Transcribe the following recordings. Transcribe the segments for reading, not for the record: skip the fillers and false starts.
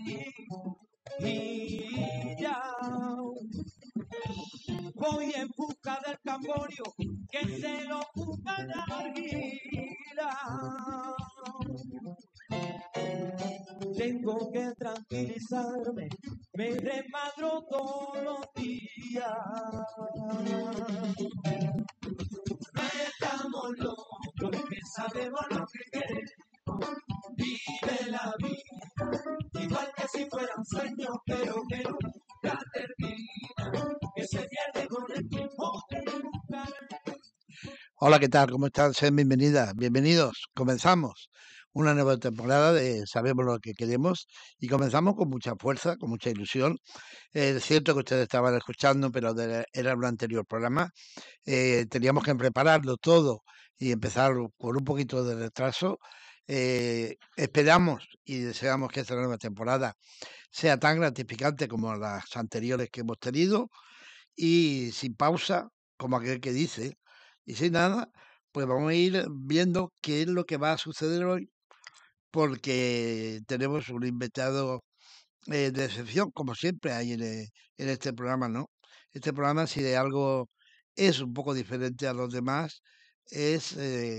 y ya voy en busca del Camborio que se lo ocupa la arguila. Tengo que tranquilizarme, me remadro todos los días. No estamos locos, que sabemos lo que queremos. Vive la vida, igual que si fuera un sueño, pero que nunca termina, que se pierde con el tiempo que nunca. Hola, ¿qué tal? ¿Cómo están? Sean bienvenidas, bienvenidos. Comenzamos una nueva temporada de Sabemos lo que queremos y comenzamos con mucha fuerza, con mucha ilusión. Es cierto que ustedes estaban escuchando, pero era un anterior programa. Teníamos que prepararlo todo y empezar con un poquito de retraso. Esperamos y deseamos que esta nueva temporada sea tan gratificante como las anteriores que hemos tenido y sin pausa, como aquel que dice, y sin nada, pues vamos a ir viendo qué es lo que va a suceder hoy, porque tenemos un invitado de excepción, como siempre hay en este programa, ¿no? Este programa, si de algo es un poco diferente a los demás, es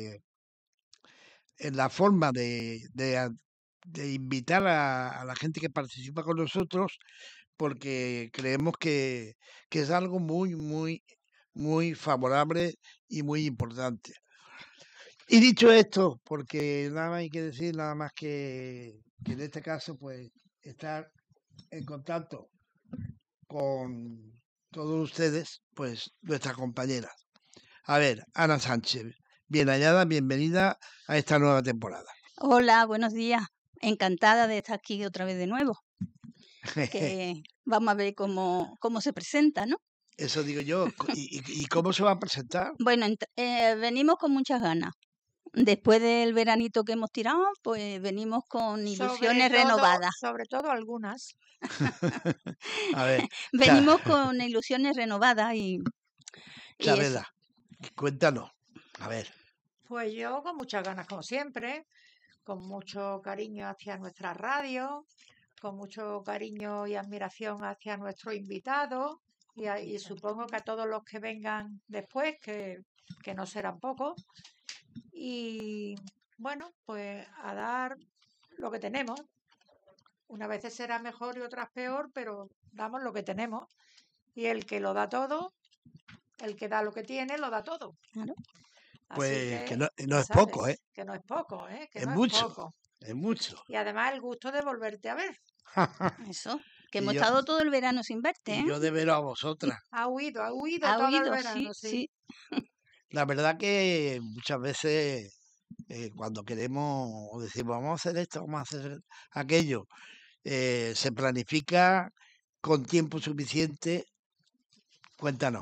en la forma de invitar a la gente que participa con nosotros, porque creemos que es algo muy favorable y muy importante. Y dicho esto, porque nada más hay que decir, nada más que en este caso, pues, estar en contacto con todos ustedes, pues, nuestras compañeras. A ver, Ana Sánchez, bien hallada, bienvenida a esta nueva temporada. Hola, buenos días. Encantada de estar aquí otra vez de nuevo. Que vamos a ver cómo se presenta, ¿no? Eso digo yo. ¿Y cómo se va a presentar? Bueno, venimos con muchas ganas. Después del veranito que hemos tirado, pues venimos con ilusiones renovadas. Sobre todo algunas. A ver, Venimos con ilusiones renovadas y Chabela, cuéntanos. A ver. Pues yo con muchas ganas, como siempre, con mucho cariño hacia nuestra radio, con mucho cariño y admiración hacia nuestro invitado y supongo que a todos los que vengan después, que no serán pocos. Y bueno, pues a dar lo que tenemos. Unas veces será mejor y otras peor, pero damos lo que tenemos. Y el que lo da todo, el que da lo que tiene, lo da todo. Claro. Pues que no es poco, ¿eh? Que no es poco, ¿eh? Que es no mucho, es poco. Es mucho. Y además el gusto de volverte a ver. Eso, que hemos estado todo el verano sin verte, ¿eh? Y yo de veros a vosotras. Ha huido todo el verano, sí. La verdad que muchas veces cuando queremos o decimos vamos a hacer esto, vamos a hacer aquello, se planifica con tiempo suficiente. Cuéntanos.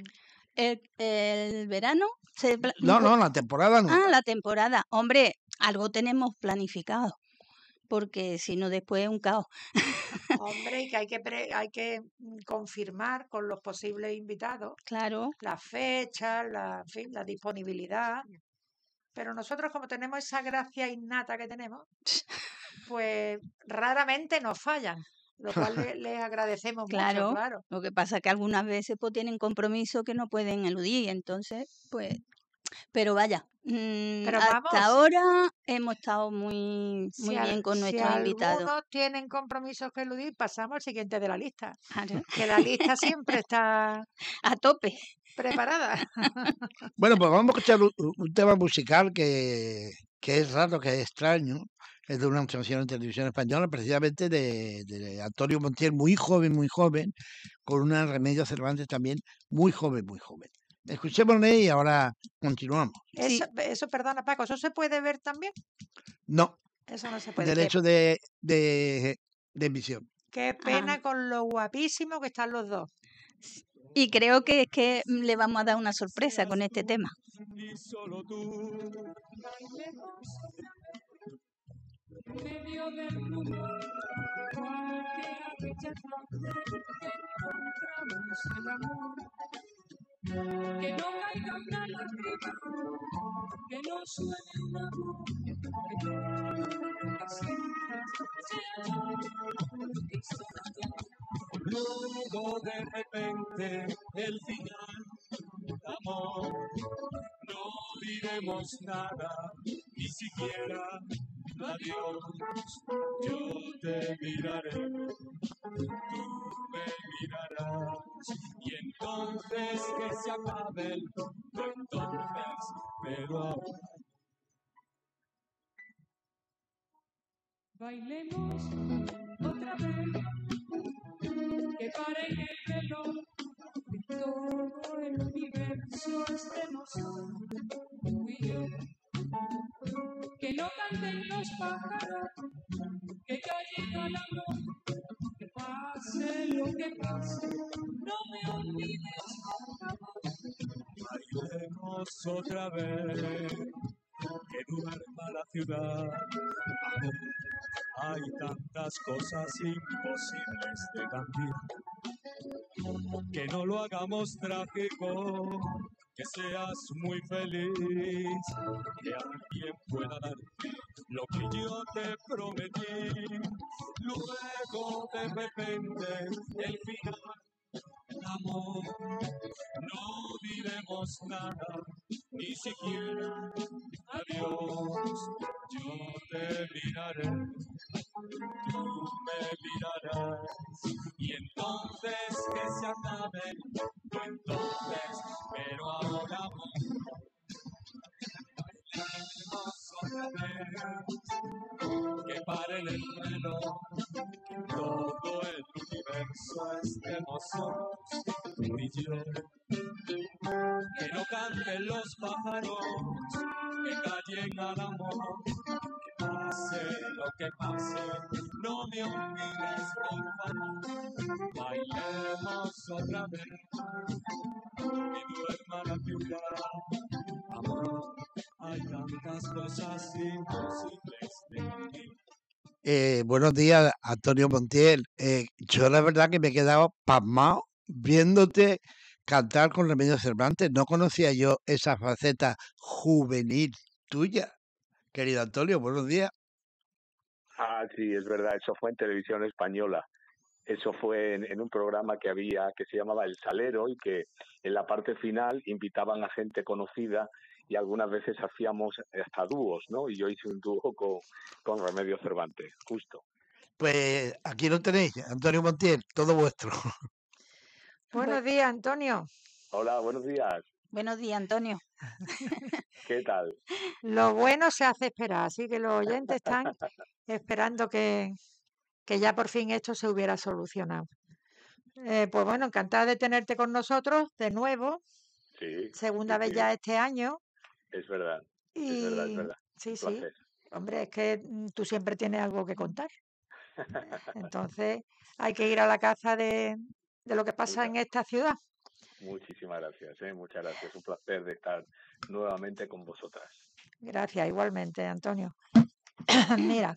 El verano No, la temporada no. Ah, la temporada. Hombre, algo tenemos planificado, porque si no después es un caos. Hombre, y que hay que confirmar con los posibles invitados. Claro. Las fechas, la disponibilidad. Pero nosotros, como tenemos esa gracia innata que tenemos, pues raramente nos fallan, lo cual les agradecemos mucho, claro. Lo que pasa es que algunas veces pues tienen compromiso que no pueden eludir, entonces, pues, pero vaya, hasta ahora hemos estado muy bien con nuestros invitados. Si algunos tienen compromisos que eludir, pasamos al siguiente de la lista. Claro. Que la lista siempre está a tope. Preparada. Bueno, pues vamos a escuchar un tema musical que es raro, que es extraño. Es de una canción en televisión española, precisamente de Antonio Montiel, muy joven, con una Remedios Cervantes también muy joven. Escuchémosle y ahora continuamos. Eso, perdona, Paco, ¿eso se puede ver también? No. Eso no se puede. Derecho de emisión. Qué pena con lo guapísimo que están los dos. Y creo que es que le vamos a dar una sorpresa con este tema. Medio del mundo, cualquiera rechazó, encontramos el amor. que no caiga una lágrima, que no suene una voz, que nunca Luego de repente el final, amor, no diremos nada, ni siquiera adiós. Yo te miraré, tú me mirarás, y entonces que se acabe el mundo, entonces, pero ahora. Bailemos otra vez, que pare el reloj, que todo el universo estemos tú y yo. Que no canten los pájaros, que callen al amor, que pase lo que pase, no me olvides, por favor. Bailemos otra vez, que duerma la ciudad. Amor, hay tantas cosas imposibles de cambiar. Que no lo hagamos trágico, que seas muy feliz, que alguien pueda darte lo que yo te prometí. Luego de repente el final, amor, no diremos nada, ni siquiera adiós. Yo te miraré, tú me mirarás, y entonces que se acabe el mundo, entonces, pero ahora bailemos otra vez, que paren el reloj, que todo el universo estemos solos, tú y yo. Que no canten los pájaros, que callen al amor, que pase lo que pase, no me olvides, por favor. Bailemos otra vez, que duerma la ciudad. Amor, hay tantas cosas imposibles de vivir. Buenos días, Antonio Montiel. Yo la verdad que me he quedado pasmado viéndote cantar con Remedios Cervantes. No conocía yo esa faceta juvenil tuya. Querido Antonio, buenos días. Ah, sí, es verdad, eso fue en Televisión Española. Eso fue en un programa que había que se llamaba El Salero, y que en la parte final invitaban a gente conocida y algunas veces hacíamos hasta dúos, ¿no? Y yo hice un dúo con Remedios Cervantes, justo. Pues aquí lo tenéis, Antonio Montiel, todo vuestro. Buenos días, Antonio. Hola, buenos días. Buenos días, Antonio. ¿Qué tal? Lo bueno se hace esperar, así que los oyentes están esperando que ya por fin esto se hubiera solucionado. Pues bueno, encantada de tenerte con nosotros de nuevo. Sí. Segunda vez ya este año. Es verdad, y... es verdad. Sí, sí. Hombre, es que tú siempre tienes algo que contar. Entonces hay que ir a la caza de lo que pasa en esta ciudad. Muchísimas gracias, muchas gracias. Un placer de estar nuevamente con vosotras. Gracias, igualmente, Antonio. Mira,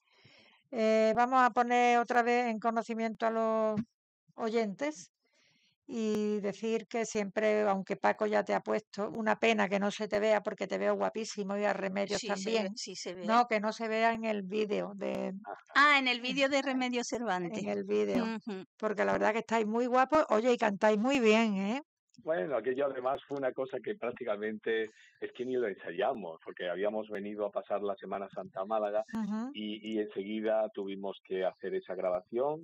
vamos a poner otra vez en conocimiento a los oyentes y decir que siempre, aunque Paco ya te ha puesto, una pena que no se te vea porque te veo guapísimo, y a Remedios Sí, también. Sí se ve. No, que no se vea en el vídeo de... en el vídeo de Remedios Cervantes. En el vídeo, porque la verdad que estáis muy guapos, oye, y cantáis muy bien, ¿eh? Bueno, aquello además fue una cosa que prácticamente es que ni lo ensayamos, porque habíamos venido a pasar la Semana Santa a Málaga y enseguida tuvimos que hacer esa grabación.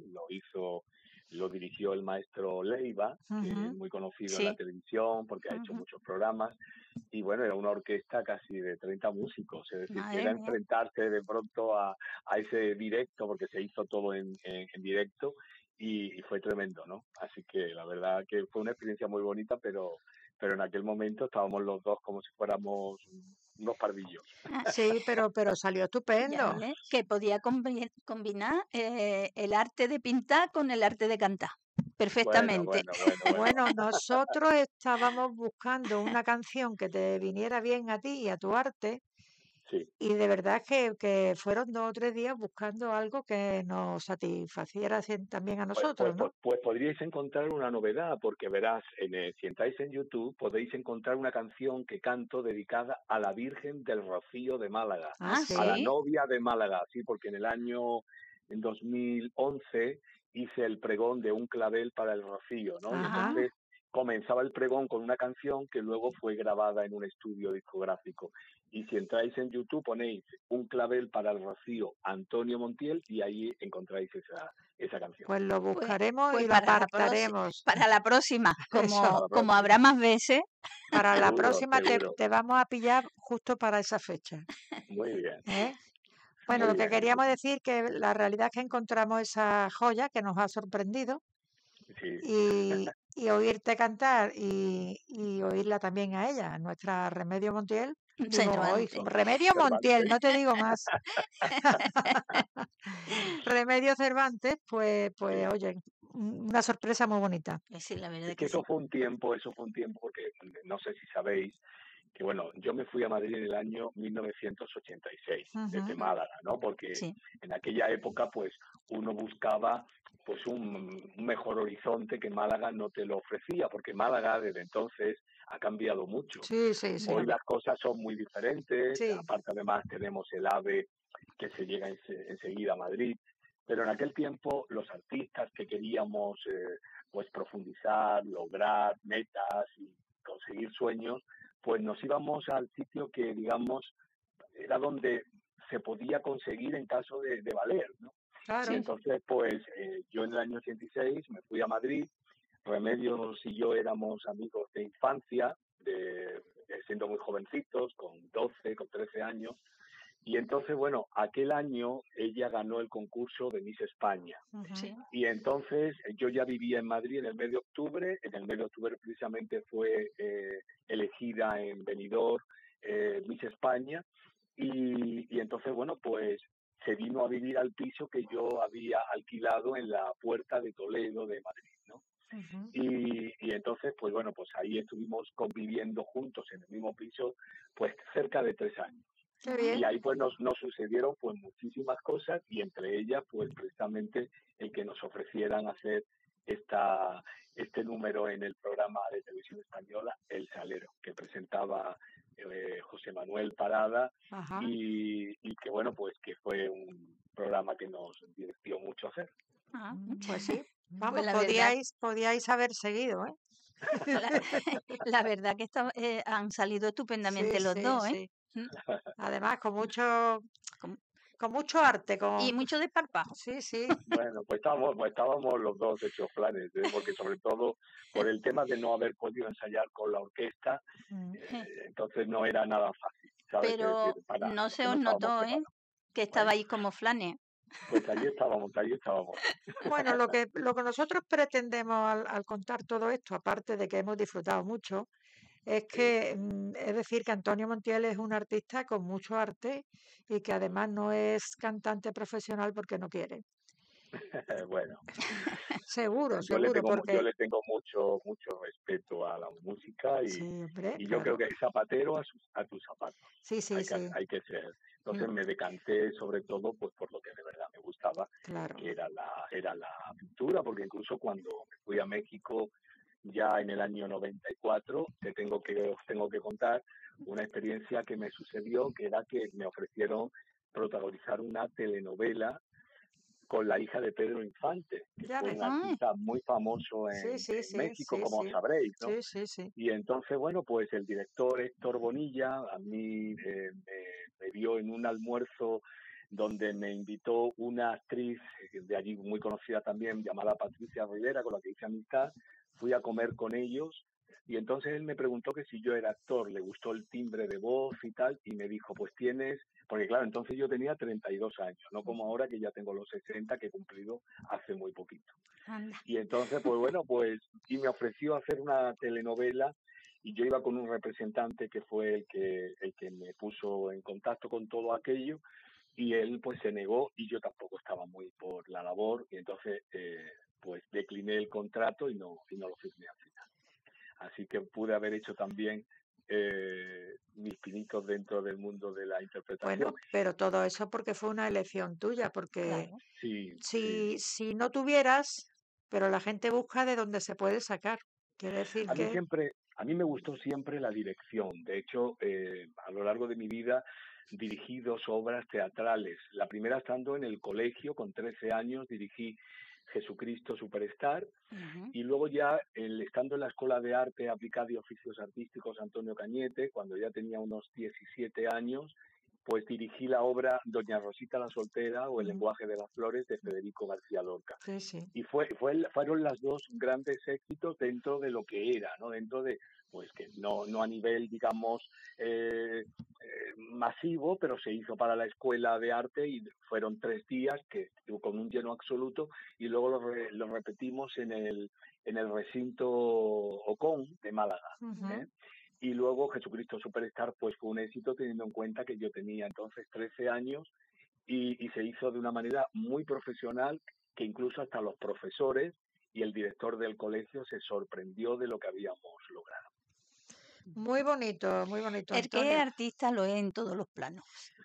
Lo dirigió el maestro Leiva, que es muy conocido en la televisión porque ha hecho muchos programas, y bueno, era una orquesta casi de 30 músicos, es decir, que era enfrentarse de pronto a ese directo, porque se hizo todo en directo, y fue tremendo, ¿no? Así que la verdad que fue una experiencia muy bonita, pero en aquel momento estábamos los dos como si fuéramos unos pardillos. Sí, pero salió estupendo. Que podía combinar el arte de pintar con el arte de cantar. Perfectamente. Bueno, nosotros estábamos buscando una canción que te viniera bien a ti y a tu arte, Y de verdad que fueron 2 o 3 días buscando algo que nos satisfaciera también a nosotros, ¿no? Pues podríais encontrar una novedad, porque verás, si entráis en YouTube podéis encontrar una canción que canto dedicada a la Virgen del Rocío de Málaga, a la novia de Málaga, sí, porque en 2011 hice el pregón de un clavel para el Rocío, ¿no? Y entonces comenzaba el pregón con una canción que luego fue grabada en un estudio discográfico. Y si entráis en YouTube ponéis un clavel para el Rocío, Antonio Montiel, y ahí encontráis esa canción. Pues lo buscaremos y lo apartaremos. Para la próxima, como habrá más veces. Para la próxima te vamos a pillar justo para esa fecha. Muy bien. Bueno, lo que queríamos decir que la realidad es que encontramos esa joya que nos ha sorprendido. Y oírte cantar y oírla también a ella, nuestra Remedio Montiel. Remedio Montiel, no te digo más. Remedio Cervantes, pues oye, una sorpresa muy bonita. Sí, la verdad que eso fue un tiempo, porque no sé si sabéis que, bueno, yo me fui a Madrid en el año 1986, desde Málaga, ¿no? Porque en aquella época, pues, uno buscaba pues un mejor horizonte que Málaga no te lo ofrecía, porque Málaga desde entonces ha cambiado mucho. Hoy las cosas son muy diferentes, aparte además tenemos el AVE que se llega enseguida a Madrid, pero en aquel tiempo los artistas que queríamos pues profundizar, lograr metas y conseguir sueños, pues nos íbamos al sitio que, digamos, era donde se podía conseguir en caso de valer, ¿no? Claro. Y entonces, pues, yo en el año 86 me fui a Madrid. Remedios y yo éramos amigos de infancia, siendo muy jovencitos, con 12, con 13 años. Y entonces, bueno, aquel año ella ganó el concurso de Miss España. Y entonces yo ya vivía en Madrid en el mes de octubre. En el mes de octubre precisamente fue elegida en Benidorm Miss España. Y entonces, bueno, pues se vino a vivir al piso que yo había alquilado en la Puerta de Toledo de Madrid, ¿no? Y entonces, pues bueno, pues ahí estuvimos conviviendo juntos en el mismo piso, pues cerca de 3 años. Y ahí pues nos sucedieron pues muchísimas cosas, y entre ellas pues precisamente el que nos ofrecieran hacer este número en el programa de televisión española El Salero, que presentaba José Manuel Parada, y que bueno, pues que fue un programa que nos divirtió mucho hacer. Pues sí, vamos, pues podíais haber seguido, ¿eh? La verdad que han salido estupendamente los dos, ¿eh? Además, con mucho arte. Y mucho desparpajo. Sí. Bueno, pues estábamos los dos hechos planes, porque sobre todo por el tema de no haber podido ensayar con la orquesta, entonces no era nada fácil, ¿sabes? Pero no se os notó, ¿eh? Que estabais como flanes. Pues allí estábamos. Bueno, lo que nosotros pretendemos al contar todo esto, aparte de que hemos disfrutado mucho, es decir, que Antonio Montiel es un artista con mucho arte y que además no es cantante profesional porque no quiere. Bueno, seguro, yo le tengo mucho respeto a la música y yo creo que es zapatero a tus zapatos. Sí. Hay que ser. Entonces me decanté sobre todo pues por lo que de verdad me gustaba, que era la pintura, porque incluso cuando me fui a México ya en el año 94, os tengo que contar una experiencia que me sucedió, que era que me ofrecieron protagonizar una telenovela con la hija de Pedro Infante, que fue un artista muy famoso en México, como sabréis, ¿no? Sí. Y entonces, bueno, pues el director Héctor Bonilla a mí me vio en un almuerzo donde me invitó una actriz de allí muy conocida también, llamada Patricia Rivera, con la que hice amistad. Fui a comer con ellos y entonces él me preguntó que si yo era actor, le gustó el timbre de voz y tal, y me dijo, pues tienes, porque claro, entonces yo tenía 32 años, no como ahora que ya tengo los 60, que he cumplido hace muy poquito. Anda. Y entonces, pues bueno, y me ofreció hacer una telenovela, y yo iba con un representante que fue el que me puso en contacto con todo aquello, y él pues se negó, y yo tampoco estaba muy por la labor, y entonces pues decliné el contrato y no lo firmé al final. Así que pude haber hecho también mis pinitos dentro del mundo de la interpretación. Bueno, pero todo eso porque fue una elección tuya, porque Claro. si no tuvieras, pero la gente busca de dónde se puede sacar. Quiere decir que... A mí me gustó siempre la dirección. De hecho, a lo largo de mi vida dirigí 2 obras teatrales. La primera estando en el colegio, con 13 años, dirigí Jesucristo Superstar, y luego ya estando en la Escuela de Arte Aplicada y Oficios Artísticos Antonio Cañete, cuando ya tenía unos 17 años, pues dirigí la obra Doña Rosita la Soltera o El lenguaje de las flores de Federico García Lorca. Y fueron las 2 grandes éxitos dentro de lo que era, ¿no? Dentro de, pues que no a nivel, digamos, masivo, pero se hizo para la Escuela de Arte y fueron 3 días que con un lleno absoluto, y luego lo repetimos en el recinto Ocon de Málaga. Y luego Jesucristo Superstar pues fue un éxito, teniendo en cuenta que yo tenía entonces 13 años y se hizo de una manera muy profesional, que incluso hasta los profesores y el director del colegio se sorprendió de lo que habíamos logrado. Muy bonito, muy bonito. El que es artista lo es en todos los planos.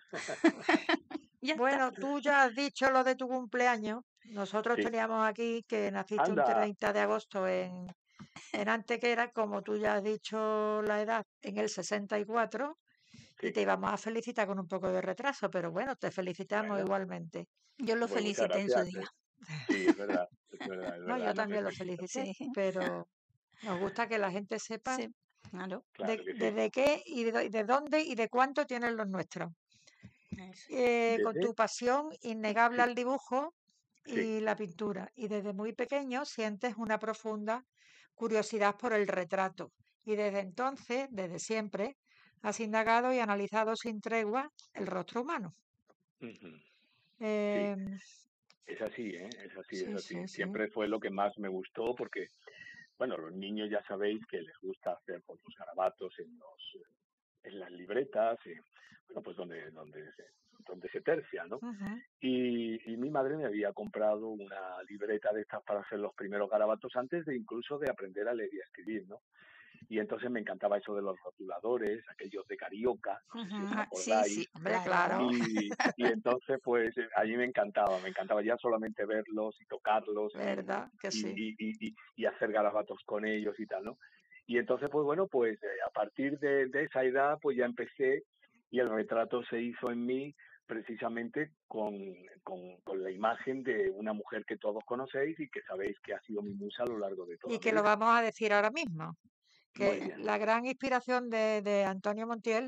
Bueno, tú ya has dicho lo de tu cumpleaños. Nosotros teníamos aquí que naciste un 30 de agosto en Antequera, como tú ya has dicho la edad, en el 64, y te íbamos a felicitar con un poco de retraso, pero bueno, te felicitamos igualmente. Yo lo felicité en su día. Sí, es verdad, es verdad. No, yo también lo felicité, pero nos gusta que la gente sepa de qué y de dónde y de cuánto tienen los nuestros. Con tu pasión innegable al dibujo y la pintura, y desde muy pequeño sientes una profunda curiosidad por el retrato, y desde entonces, desde siempre, has indagado y analizado sin tregua el rostro humano. Es así, es así. Siempre fue lo que más me gustó, porque, bueno, los niños ya sabéis que les gusta hacer pues, los garabatos en las libretas, bueno, pues donde se tercia, ¿no? Y mi madre me había comprado una libreta de estas para hacer los primeros garabatos antes de incluso de aprender a leer y a escribir, ¿no? Y entonces me encantaba eso de los rotuladores, aquellos de Carioca, no sé si os acordáis. Sí, hombre, claro. Y entonces, pues, a mí me encantaba ya solamente verlos y tocarlos. ¿Verdad que sí? Y hacer garabatos con ellos y tal, ¿no? Y entonces, pues bueno, pues a partir de esa edad, pues ya empecé, y el retrato se hizo en mí precisamente con la imagen de una mujer que todos conocéis y que sabéis que ha sido mi musa a lo largo de todo. Y que lo vamos a decir ahora mismo, que la gran inspiración de Antonio Montiel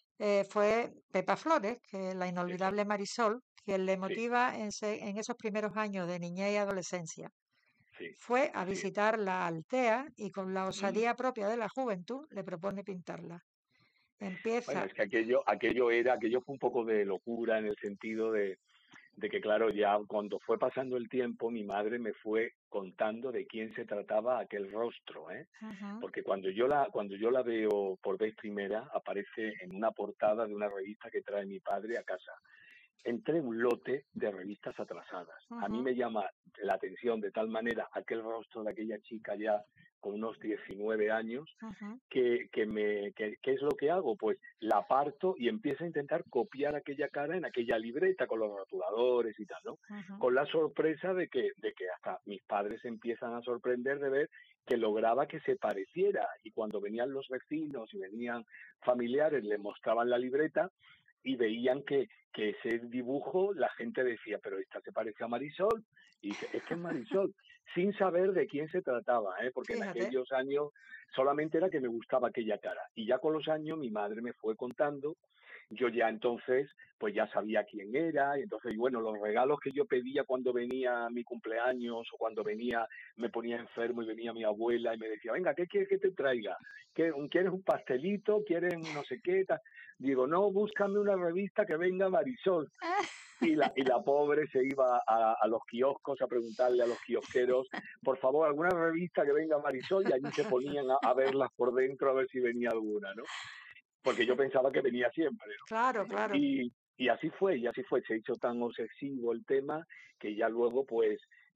fue Pepa Flores, que es la inolvidable Marisol, quien le motiva en esos primeros años de niñez y adolescencia. Fue a visitar la Altea y con la osadía propia de la juventud le propone pintarla. Bueno, es que aquello fue un poco de locura, en el sentido de que, claro, ya cuando fue pasando el tiempo, mi madre me fue contando de quién se trataba aquel rostro, porque cuando yo la veo por vez primera, aparece en una portada de una revista que trae mi padre a casa, entre un lote de revistas atrasadas. A mí me llama la atención de tal manera aquel rostro de aquella chica ya con unos 19 años, que es lo que hago, pues la aparto y empiezo a intentar copiar aquella cara en aquella libreta con los rotuladores y tal, ¿no? Con la sorpresa de que hasta mis padres empiezan a sorprender de ver que lograba que se pareciera, y cuando venían los vecinos y venían familiares le mostraban la libreta y veían que ese dibujo, la gente decía, pero esta se parece a Marisol, y dice, es que es Marisol, sin saber de quién se trataba, porque en aquellos años solamente era que me gustaba aquella cara, y ya con los años mi madre me fue contando, yo ya entonces pues ya sabía quién era, y entonces, bueno, los regalos que yo pedía cuando venía mi cumpleaños, o cuando me ponía enfermo y venía mi abuela y me decía, venga, ¿qué quieres que te traiga? ¿Quieres un pastelito? ¿Quieres no sé qué? Digo, no, búscame una revista que venga Marisol. Y la pobre se iba a los kioscos a preguntarle a los kiosqueros, por favor, alguna revista que venga Marisol, y allí se ponían a verlas por dentro a ver si venía alguna, ¿no? Porque yo pensaba que venía siempre, ¿no? Claro. Y así fue, se hizo tan obsesivo el tema que ya luego pues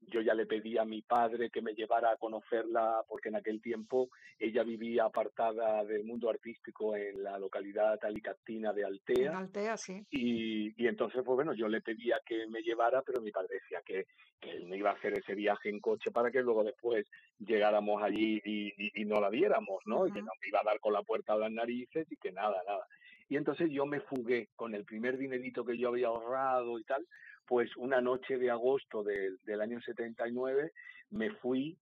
yo ya le pedí a mi padre que me llevara a conocerla, porque en aquel tiempo ella vivía apartada del mundo artístico en la localidad alicantina de Altea. En Altea, sí. Y entonces, pues bueno, yo le pedía que me llevara, pero mi padre decía que él me iba a hacer ese viaje en coche para que luego después llegáramos allí y no la viéramos, ¿no? Y que no me iba a dar con la puerta a las narices y que nada. Y entonces yo me fugué con el primer dinerito que yo había ahorrado y tal, pues una noche de agosto del año 79 me fui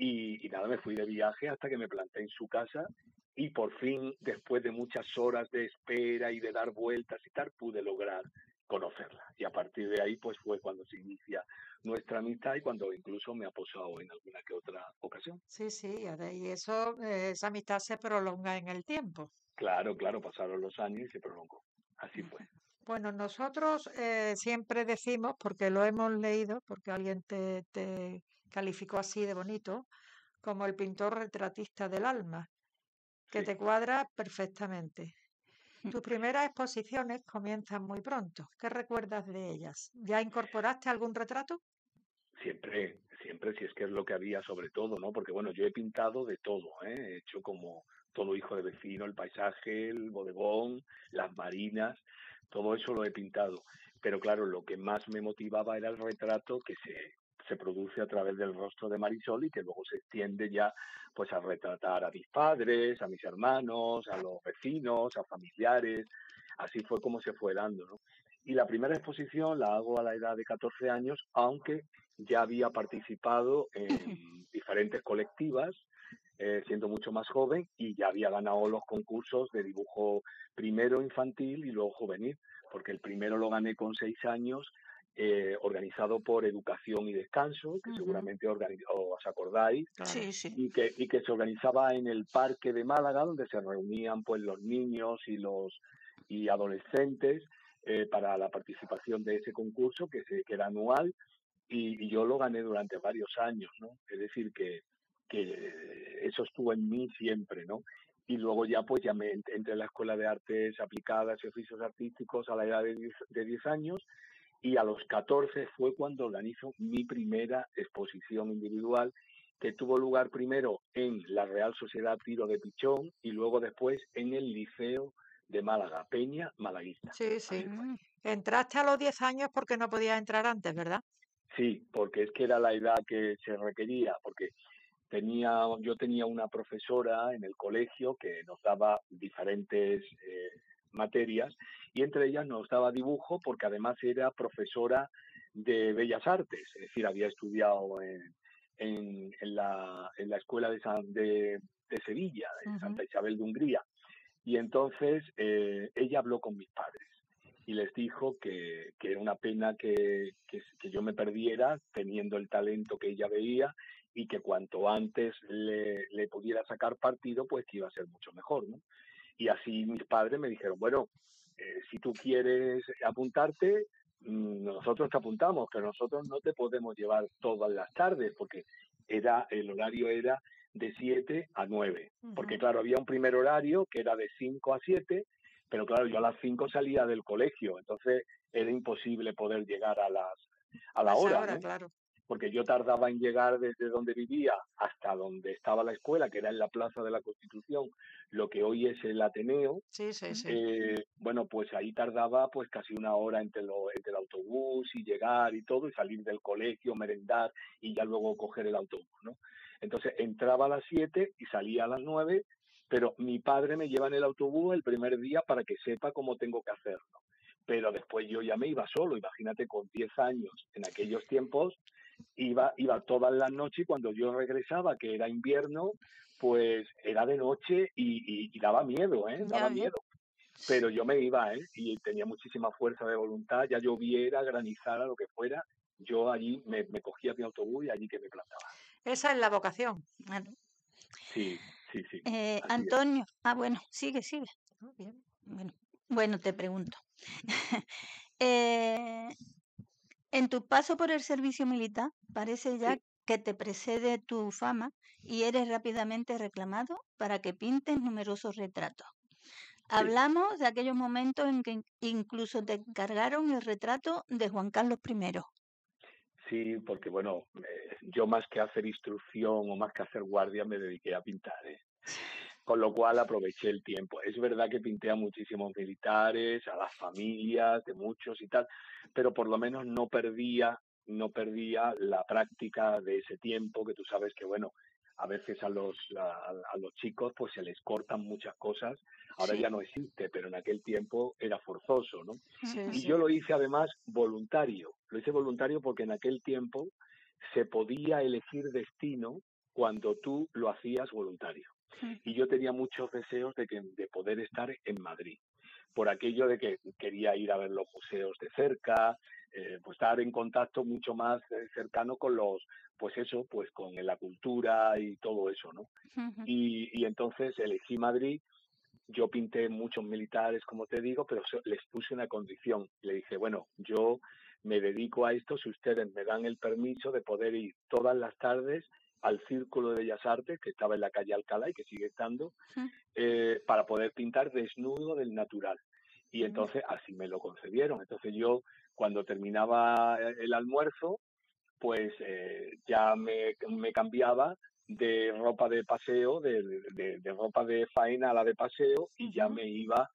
y nada, me fui de viaje hasta que me planté en su casa y por fin, después de muchas horas de espera y de dar vueltas y tal, pude lograr conocerla. Y a partir de ahí, pues fue cuando se inicia nuestra amistad y cuando incluso me ha posado en alguna que otra ocasión. Sí, y eso, esa amistad se prolonga en el tiempo. Claro, pasaron los años y se prolongó. Así fue. Bueno, nosotros siempre decimos, porque lo hemos leído, porque alguien te calificó así de bonito, como el pintor retratista del alma, que te cuadra perfectamente. Tus primeras exposiciones comienzan muy pronto. ¿Qué recuerdas de ellas? ¿Ya incorporaste algún retrato? Siempre, si es que es lo que había sobre todo, ¿no? Porque bueno, yo he pintado de todo, ¿eh? He hecho como todo hijo de vecino, el paisaje, el bodegón, las marinas, todo eso lo he pintado. Pero claro, lo que más me motivaba era el retrato que se produce a través del rostro de Marisol y que luego se extiende ya pues a retratar a mis padres, a mis hermanos, a los vecinos, a familiares. Así fue como se fue dando, ¿no? Y la primera exposición la hago a la edad de 14 años, aunque ya había participado en diferentes colectivas, siendo mucho más joven, y ya había ganado los concursos de dibujo primero infantil y luego juvenil, porque el primero lo gané con 6 años, organizado por Educación y Descanso, que seguramente os acordáis, y que se organizaba en el Parque de Málaga, donde se reunían pues los niños y adolescentes para la participación de ese concurso, que era anual, y yo lo gané durante varios años, ¿no? Es decir, que eso estuvo en mí siempre, ¿no? Y luego ya pues ya me entré en la Escuela de Artes Aplicadas y Oficios Artísticos a la edad de 10 años, y a los 14 fue cuando organizo mi primera exposición individual, que tuvo lugar primero en la Real Sociedad Tiro de Pichón y luego después en el Liceo de Málaga, Peña Malaguista. Sí. Entraste a los 10 años porque no podías entrar antes, ¿verdad? Sí, porque es que era la edad que se requería, porque yo tenía una profesora en el colegio que nos daba diferentes materias, y entre ellas nos daba dibujo, porque además era profesora de Bellas Artes, es decir, había estudiado en la escuela de Sevilla, de Santa Isabel de Hungría. Y entonces ella habló con mis padres y les dijo que era una pena que yo me perdiera teniendo el talento que ella veía, y que cuanto antes le pudiera sacar partido, pues que iba a ser mucho mejor, ¿no? Y así mis padres me dijeron, bueno, si tú quieres apuntarte, nosotros te apuntamos, pero nosotros no te podemos llevar todas las tardes, porque el horario era de 7 a 9, porque claro, había un primer horario que era de 5 a 7, pero claro, yo a las 5 salía del colegio, entonces era imposible poder llegar a la hora, ¿no? Claro. Porque yo tardaba en llegar desde donde vivía hasta donde estaba la escuela, que era en la Plaza de la Constitución, lo que hoy es el Ateneo. Sí. Bueno, pues ahí tardaba pues casi una hora entre el autobús y llegar y todo, y salir del colegio, merendar y ya luego coger el autobús, ¿no? Entonces entraba a las 7 y salía a las 9, pero mi padre me lleva en el autobús el primer día para que sepa cómo tengo que hacerlo. Pero después yo ya me iba solo, imagínate, con 10 años en aquellos tiempos, iba todas las noches, y cuando yo regresaba, que era invierno, pues era de noche y daba miedo, daba miedo. Pero yo me iba, y tenía muchísima fuerza de voluntad, ya lloviera, granizara, lo que fuera, yo allí me cogía mi autobús y allí que me plantaba. Esa es la vocación. Sí. Antonio, bueno, sigue. Bien. Bueno, te pregunto. En tu paso por el servicio militar, parece ya que te precede tu fama y eres rápidamente reclamado para que pintes numerosos retratos. Hablamos de aquellos momentos en que incluso te encargaron el retrato de Juan Carlos I. Sí, porque bueno, yo más que hacer instrucción o más que hacer guardia me dediqué a pintar, ¿eh? Con lo cual aproveché el tiempo. Es verdad que pinté a muchísimos militares, a las familias de muchos y tal, pero por lo menos no perdía la práctica de ese tiempo, que tú sabes que, bueno, a veces a los chicos pues se les cortan muchas cosas, ahora Sí. ya no existe, pero en aquel tiempo era forzoso, ¿no? Sí, Ujú. Y sí. yo lo hice además voluntario, lo hice voluntario porque en aquel tiempo se podía elegir destino cuando tú lo hacías voluntario. Y Ujú. yo tenía muchos deseos de poder estar en Madrid, por aquello de que quería ir a ver los museos de cerca, pues estar en contacto mucho más cercano con pues eso, pues con la cultura y todo eso, ¿no? Ujú. Y entonces elegí Madrid. Yo pinté muchos militares, como te digo, pero les puse una condición. Le dije, bueno, yo me dedico a esto si ustedes me dan el permiso de poder ir todas las tardes al Círculo de Bellas Artes, que estaba en la calle Alcalá y que sigue estando, Ujú. para poder pintar desnudo del natural. Y Anda. entonces así me lo concedieron. Entonces yo, cuando terminaba el almuerzo, pues ya me cambiaba de ropa de paseo, de ropa de faena a la de paseo, y ya Ujú. me iba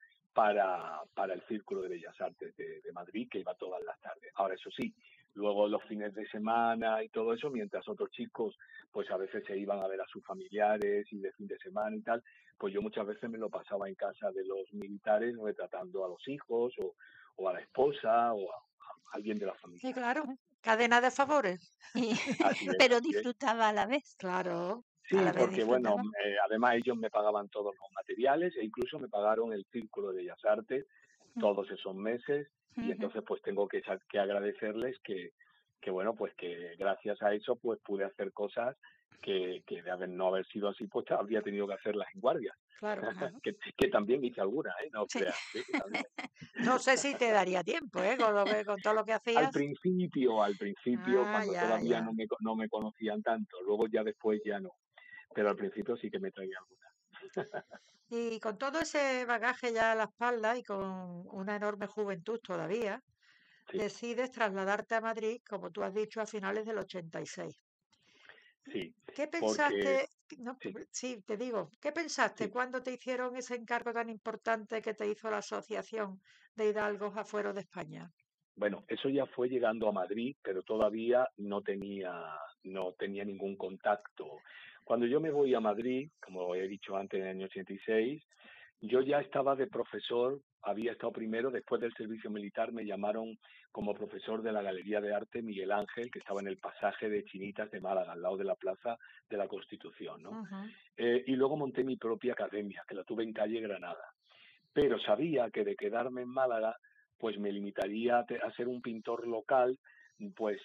para el Círculo de Bellas Artes de Madrid, que iba todas las tardes. Ahora, eso sí, luego los fines de semana y todo eso, mientras otros chicos pues a veces se iban a ver a sus familiares y de fin de semana y tal, pues yo muchas veces me lo pasaba en casa de los militares retratando a los hijos o a la esposa o a alguien de la Sí, familia. claro. Cadena de favores. Y, Así es, pero así es. disfrutaba a la vez. Claro, a Sí, la vez porque bueno, disfrutaba. además ellos me pagaban todos los materiales e incluso me pagaron el Círculo de Bellas Artes Ujú. todos esos meses, y Ujú. entonces pues tengo que agradecerles que bueno, pues que gracias a eso pues pude hacer cosas que de no haber sido así pues habría tenido que hacerlas en guardia. Claro, claro. que también hice algunas, no Sí. creas, que también. No sé si te daría tiempo, ¿eh? Con todo lo que hacías. Al principio, Ah, cuando ya, todavía ya. no me conocían tanto, luego ya después ya no, pero al principio sí que me traía algunas. Y con todo ese bagaje ya a la espalda y con una enorme juventud todavía, Sí, decides trasladarte a Madrid, como tú has dicho, a finales del 86. sí, ¿Qué porque pensaste? No, sí, sí, te digo, ¿qué pensaste sí. cuando te hicieron ese encargo tan importante que te hizo la Asociación de Hidalgos a Fuero de España? Bueno, eso ya fue llegando a Madrid, pero todavía no tenía ningún contacto. Cuando yo me voy a Madrid, como he dicho antes, en el año 86, yo ya estaba de profesor, había estado primero, después del servicio militar me llamaron como profesor de la Galería de Arte Miguel Ángel, que estaba en el pasaje de Chinitas de Málaga, al lado de la Plaza de la Constitución, ¿no? Ujú. Y luego monté mi propia academia, que la tuve en calle Granada, pero sabía que de quedarme en Málaga, pues me limitaría a ser un pintor local, pues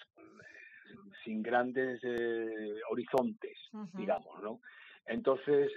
sin grandes horizontes, Ujú. digamos, ¿no? Entonces,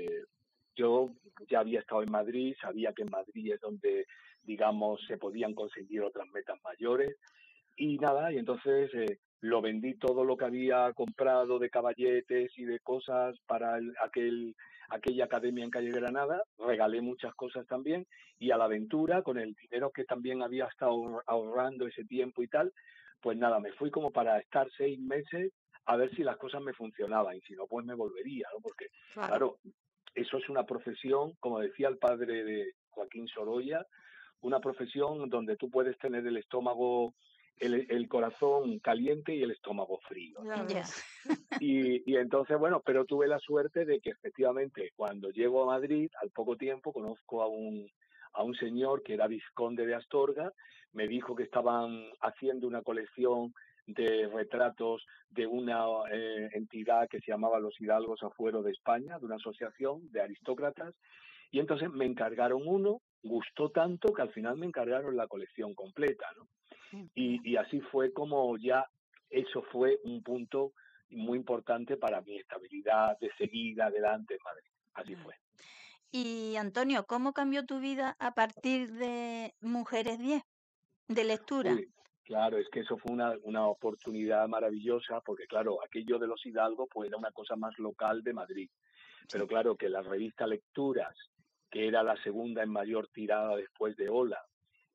yo ya había estado en Madrid, sabía que en Madrid es donde, digamos, se podían conseguir otras metas mayores, y nada, y entonces lo vendí todo lo que había comprado de caballetes y de cosas para aquella academia en calle Granada, regalé muchas cosas también, y a la aventura, con el dinero que también había estado ahorrando ese tiempo y tal, pues nada, me fui como para estar 6 meses a ver si las cosas me funcionaban, y si no, pues me volvería, ¿no? Porque, Claro, claro, eso es una profesión, como decía el padre de Joaquín Sorolla, una profesión donde tú puedes tener el estómago, el corazón caliente y el estómago frío, ¿no? ya Ya. ves. Y entonces, bueno, pero tuve la suerte de que efectivamente cuando llego a Madrid, al poco tiempo, conozco a un señor que era vizconde de Astorga, me dijo que estaban haciendo una colección de retratos de una entidad que se llamaba Los Hidalgos a Fuero de España, de una asociación de aristócratas, y entonces me encargaron uno, gustó tanto que al final me encargaron la colección completa, ¿no? Mm, Y así fue como ya eso fue un punto muy importante para mi estabilidad de seguir adelante en Madrid. Así ya. fue. Y Antonio, ¿cómo cambió tu vida a partir de Mujeres 10, de lectura? Uy, claro, es que eso fue una oportunidad maravillosa, porque claro, aquello de los Hidalgos pues era una cosa más local de Madrid. Sí. Pero claro, que la revista Lecturas, que era la segunda en mayor tirada después de Ola,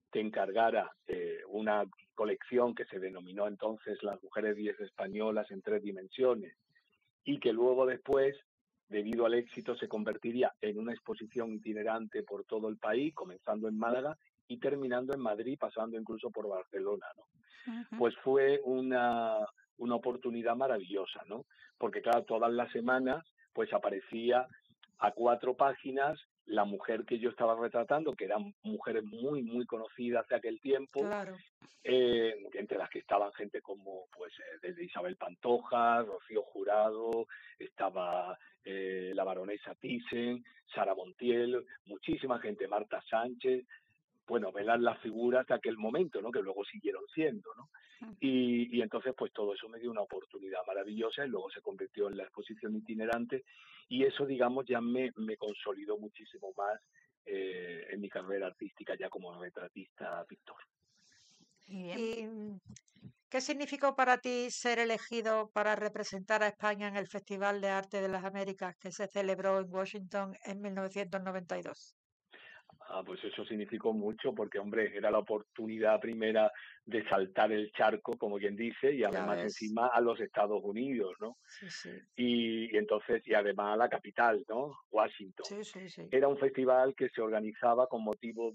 te encargara una colección que se denominó entonces Las mujeres 10 españolas en 3 dimensiones, y que luego después, debido al éxito, se convertiría en una exposición itinerante por todo el país, comenzando en Málaga y terminando en Madrid, pasando incluso por Barcelona, ¿no? Pues fue una oportunidad maravillosa, ¿no? Porque claro, todas las semanas pues aparecía a 4 páginas la mujer que yo estaba retratando, que eran mujeres muy, muy conocidas de aquel tiempo, Claro. entre las que estaban gente como pues desde Isabel Pantoja, Rocío Jurado, estaba la baronesa Thyssen, Sara Montiel, muchísima gente, Marta Sánchez, bueno, velar las figuras de aquel momento, ¿no? Que luego siguieron siendo, ¿no? Y entonces, pues todo eso me dio una oportunidad maravillosa y luego se convirtió en la exposición itinerante y eso, digamos, ya me consolidó muchísimo más en mi carrera artística ya como retratista pintor. ¿Y qué significó para ti ser elegido para representar a España en el Festival de Arte de las Américas que se celebró en Washington en 1992? Pues eso significó mucho porque, hombre, era la oportunidad primera de saltar el charco, como quien dice, y además encima a los Estados Unidos, ¿no? Sí, sí. Y entonces, y además a la capital, ¿no? Washington. Sí, sí, sí. Era un festival que se organizaba con motivo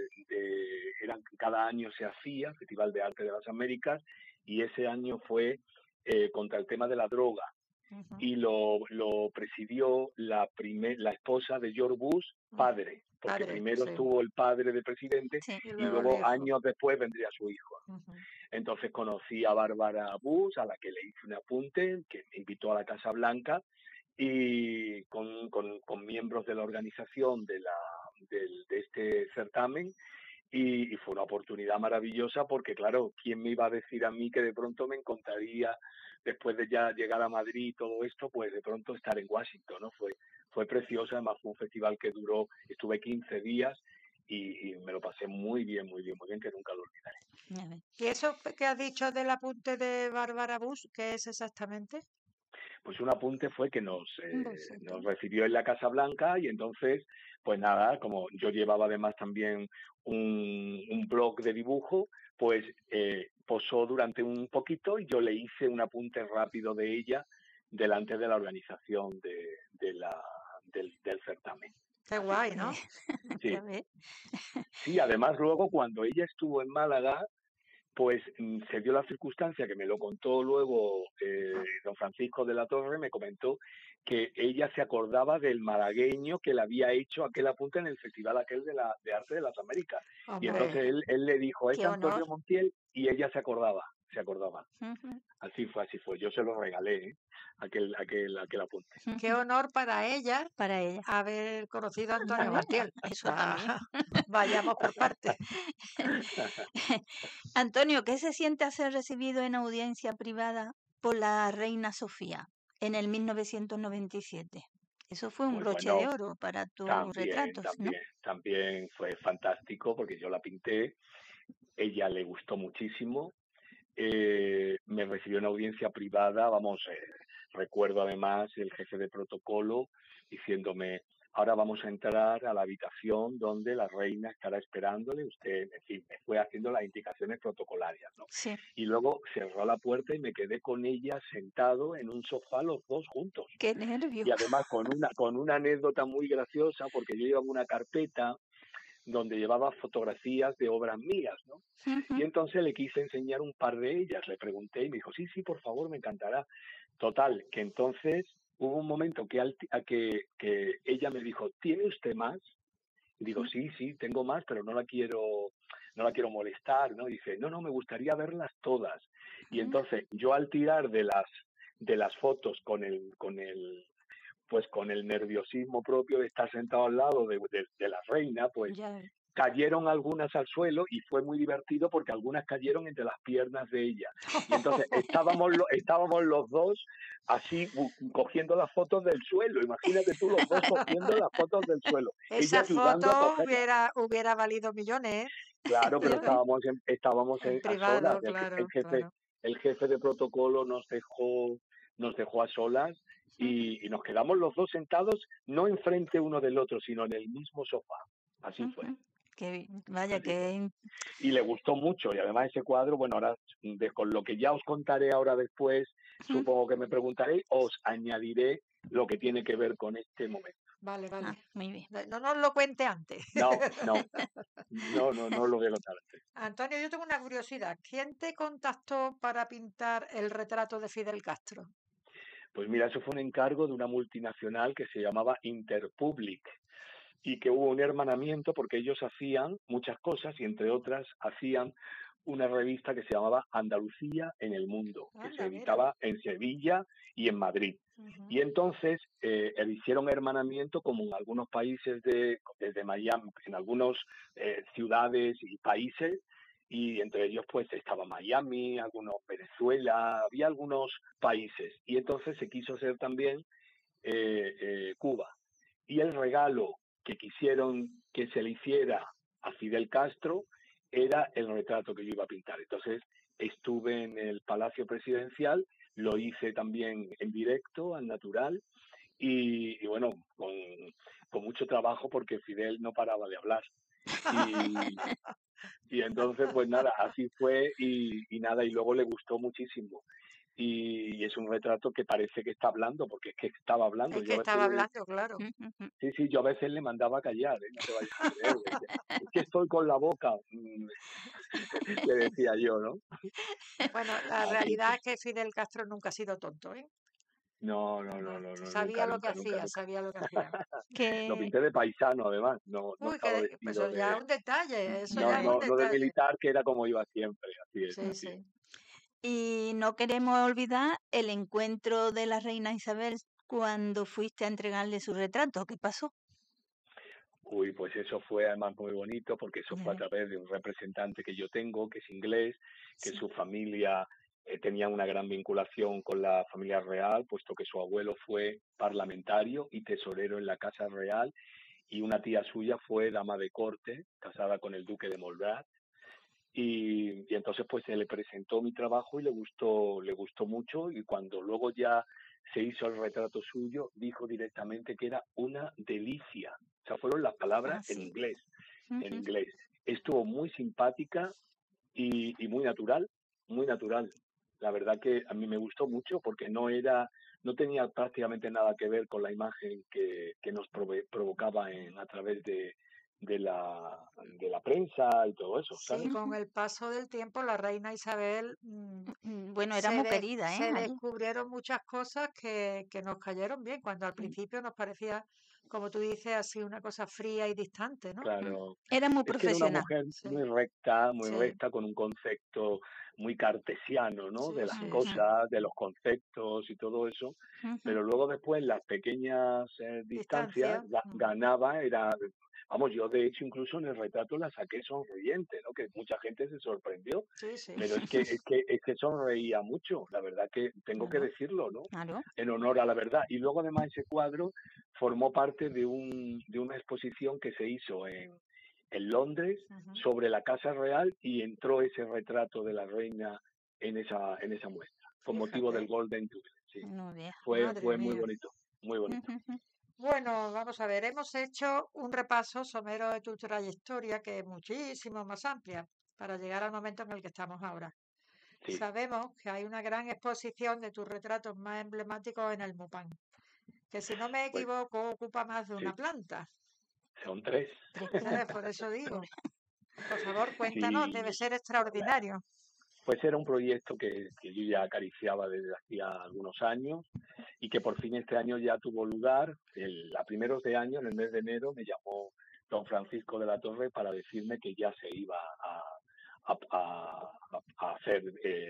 cada año se hacía, Festival de Arte de las Américas, y ese año fue contra el tema de la droga. Y lo presidió la esposa de George Bush, padre, porque primero estuvo el padre del presidente y luego años después vendría su hijo. Entonces conocí a Bárbara Bush, a la que le hice un apunte, que me invitó a la Casa Blanca, y con miembros de la organización de este certamen, y fue una oportunidad maravillosa porque, claro, ¿quién me iba a decir a mí que de pronto me encontraría, después de ya llegar a Madrid y todo esto, pues de pronto estar en Washington, ¿no? Fue precioso, además fue un festival que estuve 15 días y me lo pasé muy bien, que nunca lo olvidaré. ¿Y eso que has dicho del apunte de Bárbara Bush, qué es exactamente? Pues un apunte fue que nos recibió en la Casa Blanca y entonces, pues nada, como yo llevaba además también un blog de dibujo, pues posó durante un poquito y yo le hice un apunte rápido de ella delante de la organización del certamen. Qué guay, ¿no? Sí. Sí, además luego cuando ella estuvo en Málaga, pues se dio la circunstancia que me lo contó luego don Francisco de la Torre, me comentó que ella se acordaba del malagueño que le había hecho aquel apunte en el festival aquel de Arte de las Américas. Hombre. Y entonces él le dijo, es Antonio Montiel, y ella se acordaba. Así fue. Yo se lo regalé, aquel apunte. Qué honor para ella haber conocido a Antonio Montiel. Eso también. Vayamos por partes. Antonio, ¿qué se siente ser recibido en audiencia privada por la reina Sofía en el 1997? Eso fue un Pues broche de oro para tus retratos, ¿no? También fue fantástico porque yo la pinté, ella le gustó muchísimo, me recibió en audiencia privada, recuerdo además el jefe de protocolo diciéndome, ahora vamos a entrar a la habitación donde la reina estará esperándole, usted, en fin, me fue haciendo las indicaciones protocolarias, ¿no? Sí. Y luego cerró la puerta y me quedé con ella sentado en un sofá los dos juntos. ¡Qué nervios! Y además con una anécdota muy graciosa, porque yo llevaba una carpeta donde llevaba fotografías de obras mías, ¿no? Y entonces le quise enseñar un par de ellas, le pregunté y me dijo, sí, por favor, me encantará. Total, que entonces hubo un momento que ella me dijo, ¿tiene usted más? Y digo, sí, tengo más, pero no la quiero molestar, ¿no? Y dice, no, me gustaría verlas todas. Y entonces yo al tirar de las fotos con el nerviosismo propio de estar sentado al lado de la reina, pues cayeron algunas al suelo y fue muy divertido porque algunas cayeron entre las piernas de ella. Y entonces estábamos los dos así cogiendo las fotos del suelo. Imagínate tú los dos cogiendo las fotos del suelo. Esa foto hubiera valido millones, ¿eh? Claro, pero estábamos en a privado, solas. Claro. El jefe de protocolo nos dejó a solas y nos quedamos los dos sentados, no enfrente uno del otro, sino en el mismo sofá. Así fue. Vaya, que Y le gustó mucho, y además ese cuadro, bueno, ahora con lo que ya os contaré ahora después, supongo que me preguntaréis, os añadiré lo que tiene que ver con este momento. Vale, vale. muy bien. No nos lo cuente antes. No lo voy a contar antes. Antonio, yo tengo una curiosidad. ¿Quién te contactó para pintar el retrato de Fidel Castro? Pues mira, eso fue un encargo de una multinacional que se llamaba Interpublic y que hubo un hermanamiento porque ellos hacían muchas cosas y entre otras hacían una revista que se llamaba Andalucía en el Mundo, que se editaba en Sevilla y en Madrid. Y entonces hicieron hermanamiento como en algunos países desde Miami, en algunas ciudades y países, y entre ellos pues estaba Miami, algunos Venezuela, había algunos países. Y entonces se quiso hacer también Cuba. Y el regalo que quisieron que se le hiciera a Fidel Castro era el retrato que yo iba a pintar. Entonces estuve en el Palacio Presidencial, lo hice también en directo, al natural, y bueno, con mucho trabajo porque Fidel no paraba de hablar. Y entonces, pues nada, así fue y nada, y luego le gustó muchísimo. Y es un retrato que parece que está hablando, porque es que estaba hablando. Es que estaba hablando, claro. Sí, yo a veces le mandaba a callar, no te vayas a creer. Es que estoy con la boca, le decía yo, ¿no? Bueno, la realidad es que Fidel Castro nunca ha sido tonto, ¿eh? No. Sabía lo que hacía, sabía lo que hacía. Lo pinté de paisano, además. No estaba pues vestido eso ya es un detalle. no de militar, que era como iba siempre. Así es. Sí, así sí. es. Y no queremos olvidar el encuentro de la reina Isabel cuando fuiste a entregarle su retrato. ¿Qué pasó? Uy, pues eso fue además muy bonito porque eso fue a través de un representante que yo tengo, que es inglés, que su familia tenía una gran vinculación con la familia real, puesto que su abuelo fue parlamentario y tesorero en la Casa Real y una tía suya fue dama de corte, casada con el duque de Montbard. Y entonces pues se le presentó mi trabajo y le gustó mucho, y cuando luego ya se hizo el retrato suyo dijo directamente que era una delicia. O sea, fueron las palabras en inglés. Estuvo muy simpática y muy natural. La verdad que a mí me gustó mucho porque no tenía prácticamente nada que ver con la imagen que nos provocaba a través de la prensa y todo eso, ¿sabes? Sí, con el paso del tiempo la reina Isabel bueno, era muy querida, se descubrieron muchas cosas que nos cayeron bien, cuando al principio nos parecía, como tú dices, así una cosa fría y distante, ¿no? Claro. Era muy Es que era una profesional. mujer muy recta, con un concepto muy cartesiano, ¿no? De las cosas, de los conceptos y todo eso, pero luego después las pequeñas distancias ganaba, vamos, yo de hecho incluso en el retrato la saqué sonriente, ¿no? Que mucha gente se sorprendió, pero es que sonreía mucho, la verdad que tengo que decirlo, ¿no? En honor a la verdad. Y luego además ese cuadro formó parte de una exposición que se hizo en Londres sobre la Casa Real, y entró ese retrato de la reina en esa muestra, con motivo del Golden Jubilee. Sí. Fue muy bonito, muy bonito. Bueno, vamos a ver, hemos hecho un repaso somero de tu trayectoria, que es muchísimo más amplia, para llegar al momento en el que estamos ahora. Sí. Sabemos que hay una gran exposición de tus retratos más emblemáticos en el Mupán, que si no me equivoco ocupa más de una planta. Son 3. Por eso digo. Por favor, cuéntanos, debe ser extraordinario. Pues era un proyecto que yo ya acariciaba desde hacía algunos años y que por fin este año ya tuvo lugar. A primeros de año, en el mes de enero, me llamó don Francisco de la Torre para decirme que ya se iba a hacer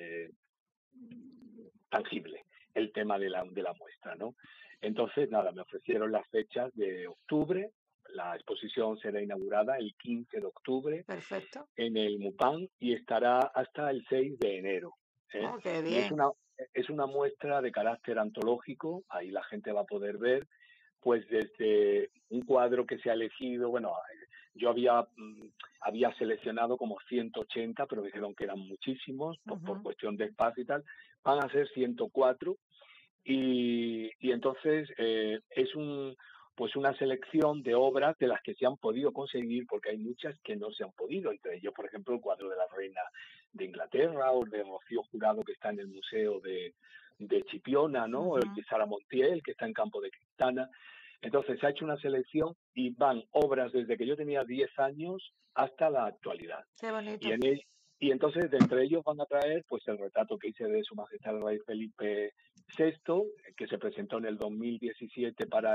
tangible el tema de la muestra, ¿no? Entonces, nada, me ofrecieron las fechas de octubre. La exposición será inaugurada el 15 de octubre. Perfecto. En el Mupán, y estará hasta el 6 de enero. Oh, qué bien. Y es una muestra de carácter antológico. Ahí la gente va a poder ver, pues desde un cuadro que se ha elegido, bueno, yo había seleccionado como 180, pero me dijeron que eran muchísimos por cuestión de espacio y tal. Van a ser 104. Y entonces es un pues una selección de obras de las que se han podido conseguir, porque hay muchas que no se han podido, entre ellos, por ejemplo, el cuadro de la reina de Inglaterra o el de Rocío Jurado, que está en el Museo de Chipiona, ¿no? O el de Sara Montiel, que está en Campo de Cristana. Entonces se ha hecho una selección y van obras desde que yo tenía 10 años hasta la actualidad. Qué bonito. Y entonces de entre ellos van a traer pues el retrato que hice de Su Majestad el Rey Felipe VI, que se presentó en el 2017 para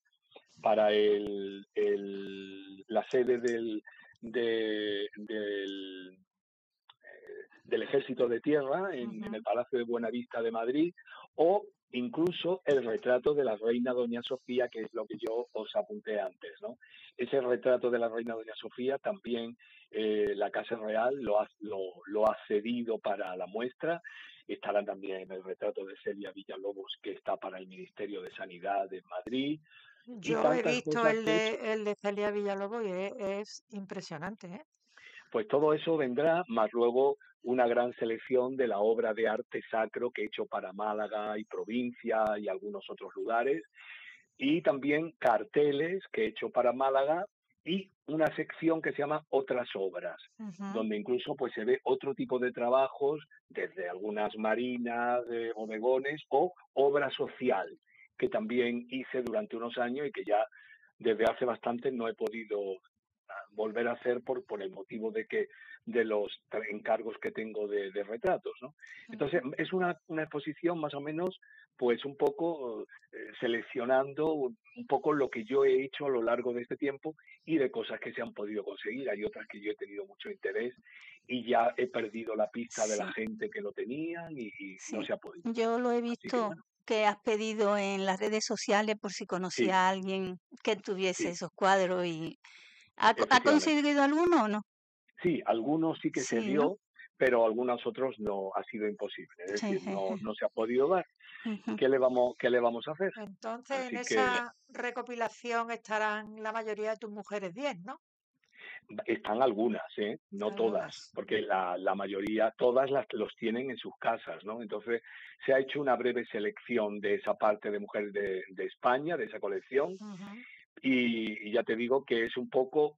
la sede del Ejército de Tierra en el Palacio de Buenavista de Madrid, o incluso el retrato de la reina Doña Sofía, que es lo que yo os apunté antes, ¿no? Ese retrato de la reina Doña Sofía también la Casa Real lo ha cedido para la muestra. Estará también el retrato de Celia Villalobos, que está para el Ministerio de Sanidad de Madrid. Yo he visto el de Celia Villalobos y es impresionante, ¿eh? Pues todo eso vendrá, más luego una gran selección de la obra de arte sacro que he hecho para Málaga y provincia y algunos otros lugares, y también carteles que he hecho para Málaga y una sección que se llama Otras Obras, donde incluso pues se ve otro tipo de trabajos, desde algunas marinas, de bodegones o obra social, que también hice durante unos años y que ya desde hace bastante no he podido volver a hacer por el motivo de los encargos que tengo de retratos, ¿no? Entonces es una exposición más o menos pues un poco seleccionando un poco lo que yo he hecho a lo largo de este tiempo y de cosas que se han podido conseguir. Hay otras que yo he tenido mucho interés y ya he perdido la pista de la gente que lo tenían y no se ha podido. Yo lo he visto que has pedido en las redes sociales por si conocía a alguien que tuviese esos cuadros y ¿ha conseguido alguno o no? Sí, algunos sí que se dio, ¿no? Pero algunos otros no, ha sido imposible, es decir, no se ha podido dar. ¿Qué le vamos a hacer? Entonces, así en esa recopilación estarán la mayoría de tus mujeres 10, ¿no? Están algunas, no todas, porque la mayoría, todas los tienen en sus casas, ¿no? Entonces se ha hecho una breve selección de esa parte de mujeres de España, de esa colección, y ya te digo que es un poco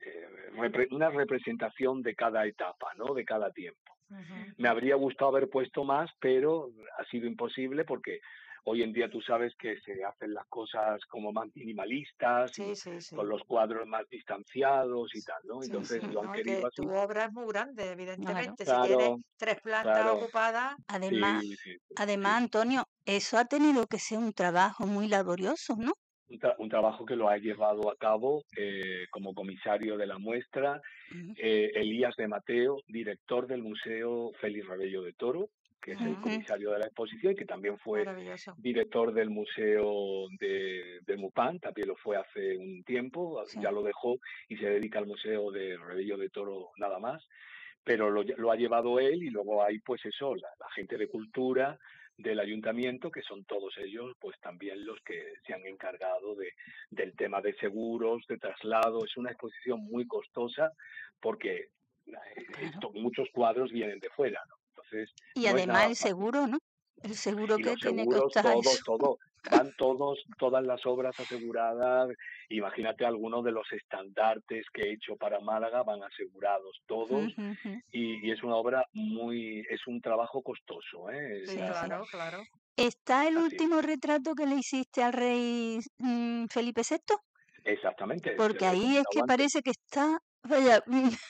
una representación de cada etapa, ¿no? De cada tiempo. Me habría gustado haber puesto más, pero ha sido imposible porque hoy en día tú sabes que se hacen las cosas como más minimalistas, con los cuadros más distanciados y tal, ¿no? Entonces lo han querido así. Tu obra es muy grande, evidentemente. Claro, si tienes 3 plantas ocupadas. Además, Antonio, eso ha tenido que ser un trabajo muy laborioso, ¿no? Un trabajo que lo ha llevado a cabo como comisario de la muestra Elías de Mateo, director del Museo Félix Rebello de Toro, que es el comisario de la exposición y que también fue director del Museo de Mupán, también lo fue hace un tiempo, ya lo dejó y se dedica al Museo de Rebello de Toro nada más, pero lo ha llevado él y luego hay pues eso, la gente de cultura del ayuntamiento, que son todos ellos pues también los que se han encargado del tema de seguros, de traslado. Es una exposición muy costosa porque muchos cuadros vienen de fuera, ¿no? Entonces, y no además el seguro, ¿no? El seguro que tiene que costar todo. Van todas las obras aseguradas. Imagínate algunos de los estandartes que he hecho para Málaga van asegurados todos y es una obra es un trabajo costoso, ¿eh? Sí, claro. ¿Está el último retrato que le hiciste al rey Felipe VI? Exactamente. Porque ahí es que parece que está, vaya,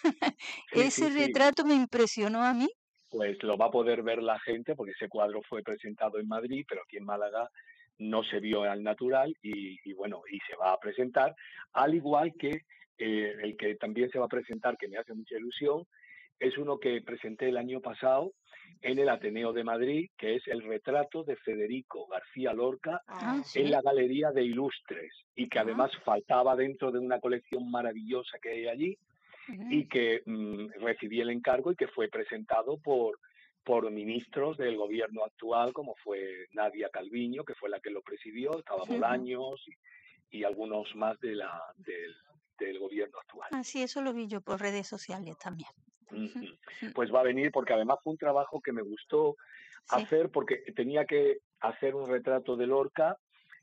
ese retrato me impresionó a mí. Pues lo va a poder ver la gente porque ese cuadro fue presentado en Madrid, pero aquí en Málaga no se vio al natural y se va a presentar, al igual que el que también se va a presentar, que me hace mucha ilusión, es uno que presenté el año pasado en el Ateneo de Madrid, que es el retrato de Federico García Lorca en la Galería de Ilustres y que además faltaba dentro de una colección maravillosa que hay allí y que recibí el encargo y que fue presentado por ministros del gobierno actual, como fue Nadia Calviño, que fue la que lo presidió, estaba Bolaños y algunos más del gobierno actual. Sí, eso lo vi yo por redes sociales también. Pues va a venir porque además fue un trabajo que me gustó hacer porque tenía que hacer un retrato de Lorca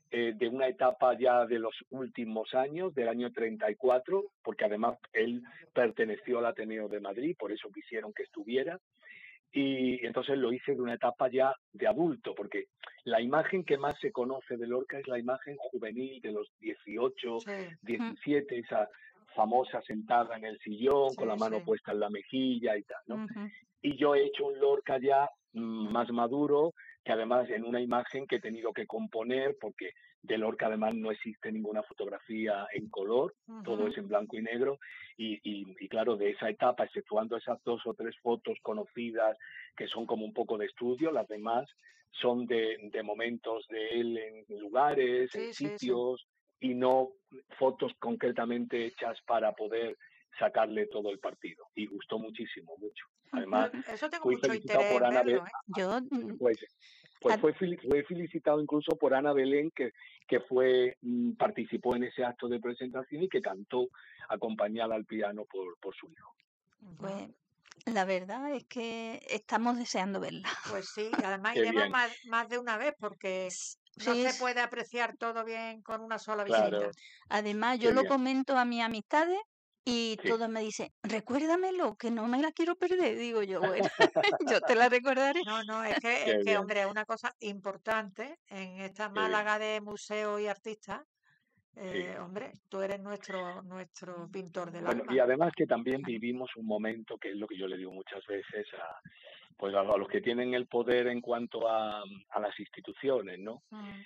de una etapa ya de los últimos años, del año 34, porque además él perteneció al Ateneo de Madrid, por eso quisieron que estuviera, y entonces lo hice de una etapa ya de adulto, porque la imagen que más se conoce de Lorca es la imagen juvenil de los 18, Sí, 17, esa famosa sentada en el sillón, con la sí, mano sí. puesta en la mejilla y tal, ¿no? Ujú. Y yo he hecho un Lorca ya más maduro, que además en una imagen que he tenido que componer, porque de Lorca además no existe ninguna fotografía en color, todo Ujú. es en blanco y negro, y claro, de esa etapa, exceptuando esas 2 o 3 fotos conocidas que son como un poco de estudio, las demás son de momentos de él en lugares, en Sí, sí, sí. sitios, y no fotos concretamente hechas para poder sacarle todo el partido. Y gustó muchísimo, mucho. Además, Eso tengo fui mucho felicitado interés por en Ana verlo, ¿eh? Yo, pues, pues a- fue felicitado incluso por Ana Belén, que fue, participó en ese acto de presentación y que cantó acompañada al piano por su hijo. Ujú. pues la verdad es que estamos deseando verla. Pues sí, y además Qué iremos bien, más de una vez porque no Sí, se puede apreciar todo bien con una sola visita. claro, además yo qué lo bien. comento a mis amistades y Sí, todas me dicen, recuérdamelo, que no me la quiero perder. Digo yo, bueno, yo te la recordaré. No, es qué que, bien. hombre, es una cosa importante en esta Qué bien. Málaga de museo y artistas. Sí. Hombre, tú eres nuestro pintor del Bueno, alma. y además que también vivimos un momento que es lo que yo le digo muchas veces pues a los que tienen el poder en cuanto a las instituciones, ¿no? Mm,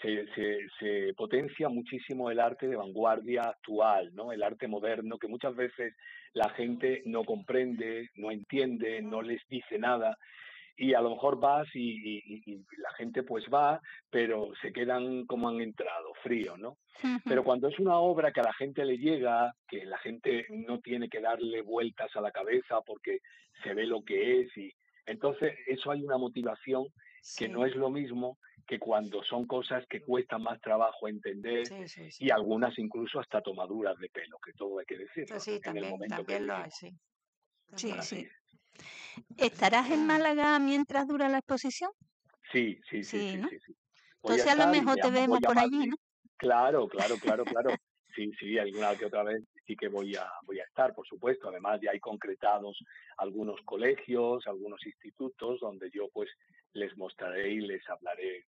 Se potencia muchísimo el arte de vanguardia actual, ¿no? El arte moderno, que muchas veces la gente no comprende, no entiende, no les dice nada, y a lo mejor vas y la gente pues va, pero se quedan como han entrado, fríos, ¿no? Pero cuando es una obra que a la gente le llega, que la gente no tiene que darle vueltas a la cabeza porque se ve lo que es, y entonces eso hay una motivación que no sí, es lo mismo que cuando son cosas que cuestan más trabajo entender, sí, sí, y sí. algunas incluso hasta tomaduras de pelo, que todo hay que decirlo, Pues ¿no? sí, En el momento que también lo hay, vivimos. sí. Sí, También lo Así sí. hay. es. ¿Estarás en Málaga mientras dura la exposición? Sí, sí, sí, Sí, sí, ¿no? sí, sí. Voy a Entonces a lo estar y mejor te voy vemos a por allí, Madrid. ¿no? Claro, claro, claro, claro. Sí, sí, alguna que otra vez sí que voy a estar, por supuesto. Además, ya hay concretados algunos colegios, algunos institutos donde yo pues les mostraré y les hablaré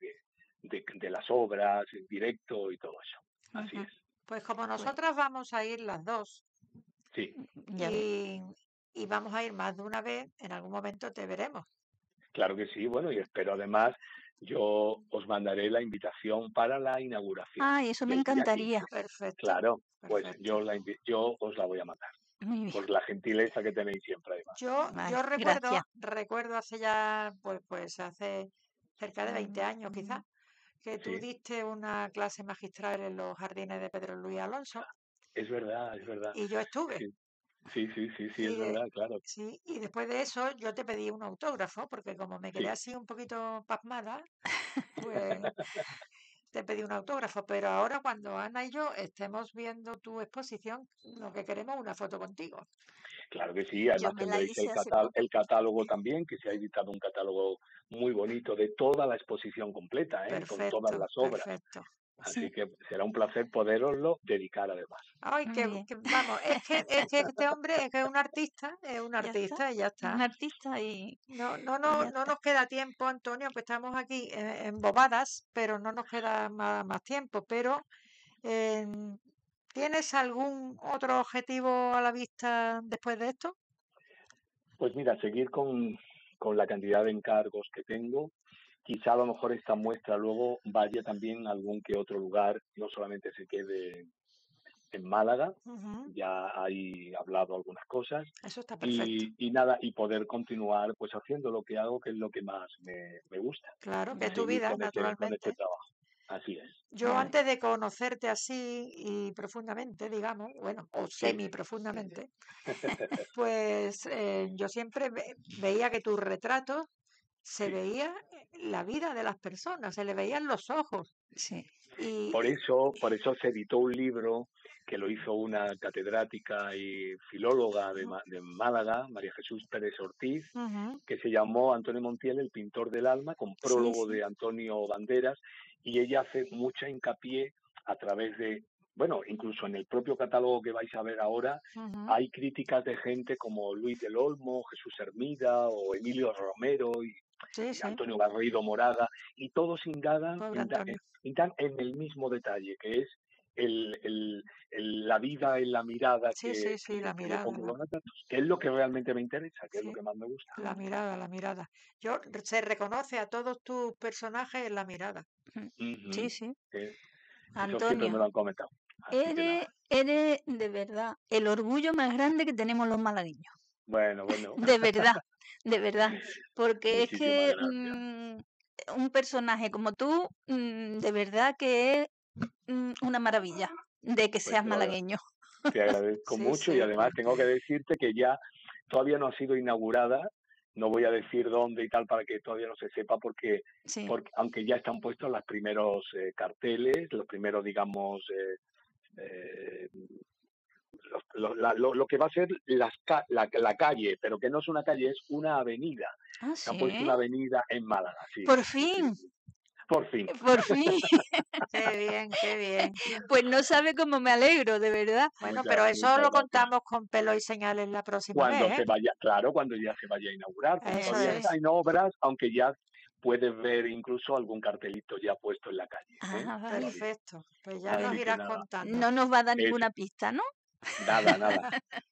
de las obras en directo y todo eso. Así Ujú. es. Pues como Pues nosotras vamos a ir las dos Sí, ya ves. y, y vamos a ir más de una vez, en algún momento te veremos. claro que sí. Bueno, y espero además, yo os mandaré la invitación para la inauguración Ay, eso me del día encantaría. 15. Perfecto, Claro, pues perfecto. yo os la voy a mandar, Muy bien. por la gentileza que tenéis siempre además. Yo Vale, gracias. recuerdo hace ya, pues hace cerca de 20 años quizás, que tú Sí, diste una clase magistral en los jardines de Pedro Luis Alonso es verdad, es verdad. y yo estuve. Sí, sí, sí, sí, sí, Y, es verdad, claro. sí, y después de eso yo te pedí un autógrafo, porque como me quedé Sí, así un poquito pasmada, pues te pedí un autógrafo. Pero ahora cuando Ana y yo estemos viendo tu exposición, lo que queremos es una foto contigo. claro que sí. Yo Además me la tendréis hice hace poco. el catálogo también, que se ha editado un catálogo muy bonito de toda la exposición completa, ¿eh? Con todas Perfecto, las obras. perfecto. Así Sí, que será un placer poderoslo dedicar además. Ay, muy bien. vamos, es que este hombre es que es un Ya está. artista y ya Es un está. artista No, no, y no, ya no está. nos queda tiempo, Antonio, que estamos aquí embobadas, pero no nos queda más tiempo. Pero eh, ¿tienes algún otro objetivo a la vista después de esto? Pues mira, seguir con la cantidad de encargos que tengo. Quizá a lo mejor esta muestra luego vaya también a algún que otro lugar, no solamente se quede en Málaga, Ujú. ya hay hablado algunas cosas, Eso está perfecto. y nada, y poder continuar pues haciendo lo que hago, que es lo que más me gusta, Claro, que es tu seguir vida, con este naturalmente. trabajo. Así es. Yo Vale. antes de conocerte así y profundamente, digamos, bueno, o Sí. semi profundamente, pues yo siempre veía que tus retratos se Sí. veía la vida de las personas, se le veían los ojos. Sí. Y, Por eso se editó un libro que lo hizo una catedrática y filóloga de Málaga, María Jesús Pérez Ortiz, ujú, que se llamó Antonio Montiel, el pintor del alma, con Sí, prólogo sí. de Antonio Banderas, y ella hace mucha hincapié a través de, bueno, incluso en el propio catálogo que vais a ver ahora, ujú. hay críticas de gente como Luis del Olmo, Jesús Hermida o Emilio Romero y Sí, sí, Antonio Garrido Moraga, y todos pobre Antonio. indagan en el mismo detalle, que es la vida en la mirada Sí, sí, sí, la que le mirada, pongo los retratos, que es lo que realmente me interesa, que es lo sí, que más me gusta. la mirada, la mirada. Se reconoce a todos tus personajes en la mirada. Sí, Ujú. sí. Eso siempre me Antonio, lo han comentado. Así que nada. eres de verdad el orgullo más grande que tenemos los malagueños. Bueno, De verdad, de verdad. Porque es muchísimas que gracias. un personaje como tú, de verdad que es una maravilla de que Pues seas malagueño. te agradezco Sí, mucho y sí, además tengo que decirte que ya todavía no ha sido inaugurada. No voy a decir dónde y tal para que todavía no se sepa porque Sí. aunque ya están puestos los primeros carteles, los primeros, digamos, eh, lo que va a ser la calle, pero que no es una calle, es una avenida. Ah, Se ha puesto sí. una avenida en Málaga, sí, Por sí, sí, fin, sí. Por fin. por fin. qué bien, qué bien. Pues no sabe cómo me alegro, de verdad. Bueno, pero eso Muchas lo gracias. contamos con pelo y señales la próxima Cuando vez, se vaya, claro, cuando ya se vaya a inaugurar, porque Eso todavía Eso es. está es. en obras, aunque ya puedes ver incluso algún cartelito ya puesto en la calle, Ah, vale. todavía. Perfecto. Pues ya nos Así que irás nada, contando. No nos va a dar es ninguna pista, ¿no? nada, nada.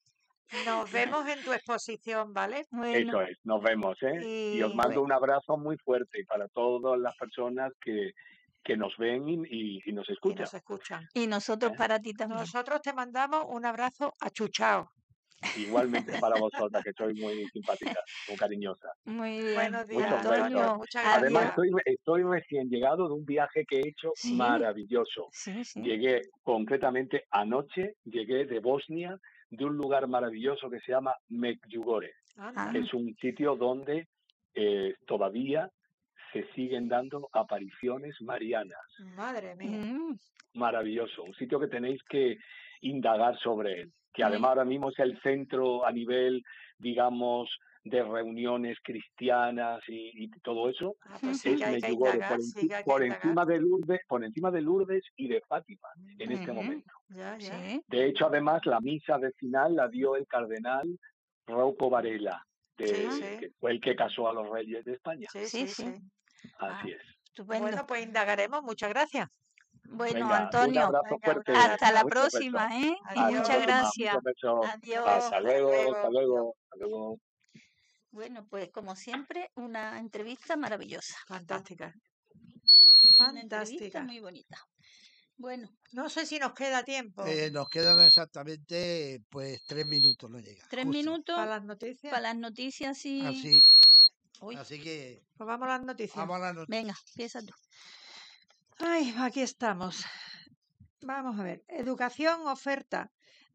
Nos vemos en tu exposición, ¿vale? Bueno, Eso es, nos vemos, ¿eh? Y os Y mando pues, un abrazo muy fuerte para todas las personas que nos ven y nos y escuchan, nos escuchan. y nosotros ¿eh? para ti también. Nosotros te mandamos un abrazo achuchao. Igualmente para vosotras, que sois muy simpáticas, muy cariñosas. Muy bien. Buenos días, Muchos Antonio. besos. Antonio, Muchas Además, adiós. gracias. estoy recién llegado de un viaje que he hecho Sí, maravilloso. sí, sí. Llegué concretamente anoche, llegué de Bosnia, de un lugar maravilloso que se llama Medjugorje, Anda. que Ah, es un sitio donde todavía se siguen dando apariciones marianas. Madre mía. Maravilloso, un sitio que tenéis que indagar sobre él, que muy, además ahora mismo es el centro a nivel, digamos, de reuniones cristianas y todo eso, Ah, pues sí es que hay que Medjugorje, indagar, sí que hay que por indagar. encima de Lourdes, por encima de Lourdes y de Fátima en este ujú, momento. Ya, ya. sí. De hecho, además, la misa de final la dio el cardenal Rauco Varela, Sí, Ah, sí, que fue el que casó a los reyes de España. sí, sí, sí, sí. sí. Ah, Así es. estupendo. Bueno, pues indagaremos. Muchas gracias. Bueno, Venga, un Antonio, abrazo Venga, un fuerte, hasta la abrazo. muchos besos. próxima, ¿eh? Y Hasta la muchas Adiós. próxima, gracias. muchos besos. Adiós. Hasta Hasta luego, hasta luego. luego, hasta luego. Bueno, pues como siempre, una entrevista maravillosa. Fantástica. Una entrevista Fantástica. muy bonita. Bueno, No sé si nos queda tiempo Nos quedan exactamente pues 3 minutos, no llega. 3 Justo. minutos para las noticias. para las noticias y... Así, Uy, así que Pues vamos a las noticias. vamos a la noticia. venga, empieza tú. Ay, aquí estamos. Vamos a ver. Educación oferta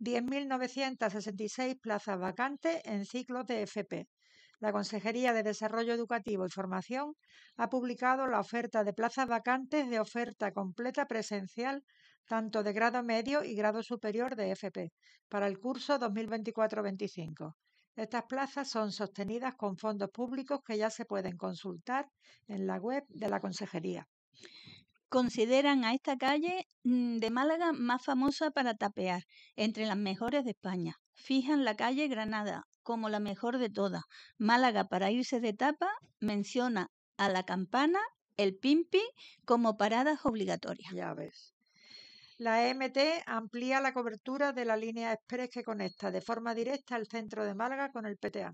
10.966 plazas vacantes en ciclos de FP. La Consejería de Desarrollo Educativo y Formación ha publicado la oferta de plazas vacantes de oferta completa presencial, tanto de grado medio y grado superior de FP, para el curso 2024-25. Estas plazas son sostenidas con fondos públicos que ya se pueden consultar en la web de la Consejería. Consideran a esta calle de Málaga más famosa para tapear, entre las mejores de España. Fijan la calle Granada como la mejor de todas. Málaga, para irse de etapa, menciona a La Campana, el Pimpi, como paradas obligatorias. Ya ves. La EMT amplía la cobertura de la línea express que conecta de forma directa el centro de Málaga con el PTA,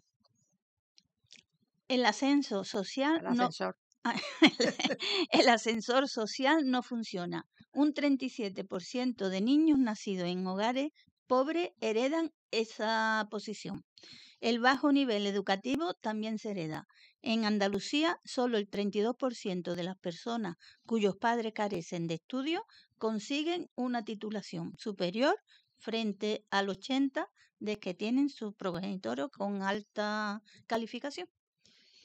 El ascenso social el no, ascensor. el ascensor social no funciona. Un 37% de niños nacidos en hogares pobres heredan esa posición. El bajo nivel educativo también se hereda. En Andalucía, solo el 32% de las personas cuyos padres carecen de estudios consiguen una titulación superior frente al 80% de que tienen sus progenitores con alta calificación.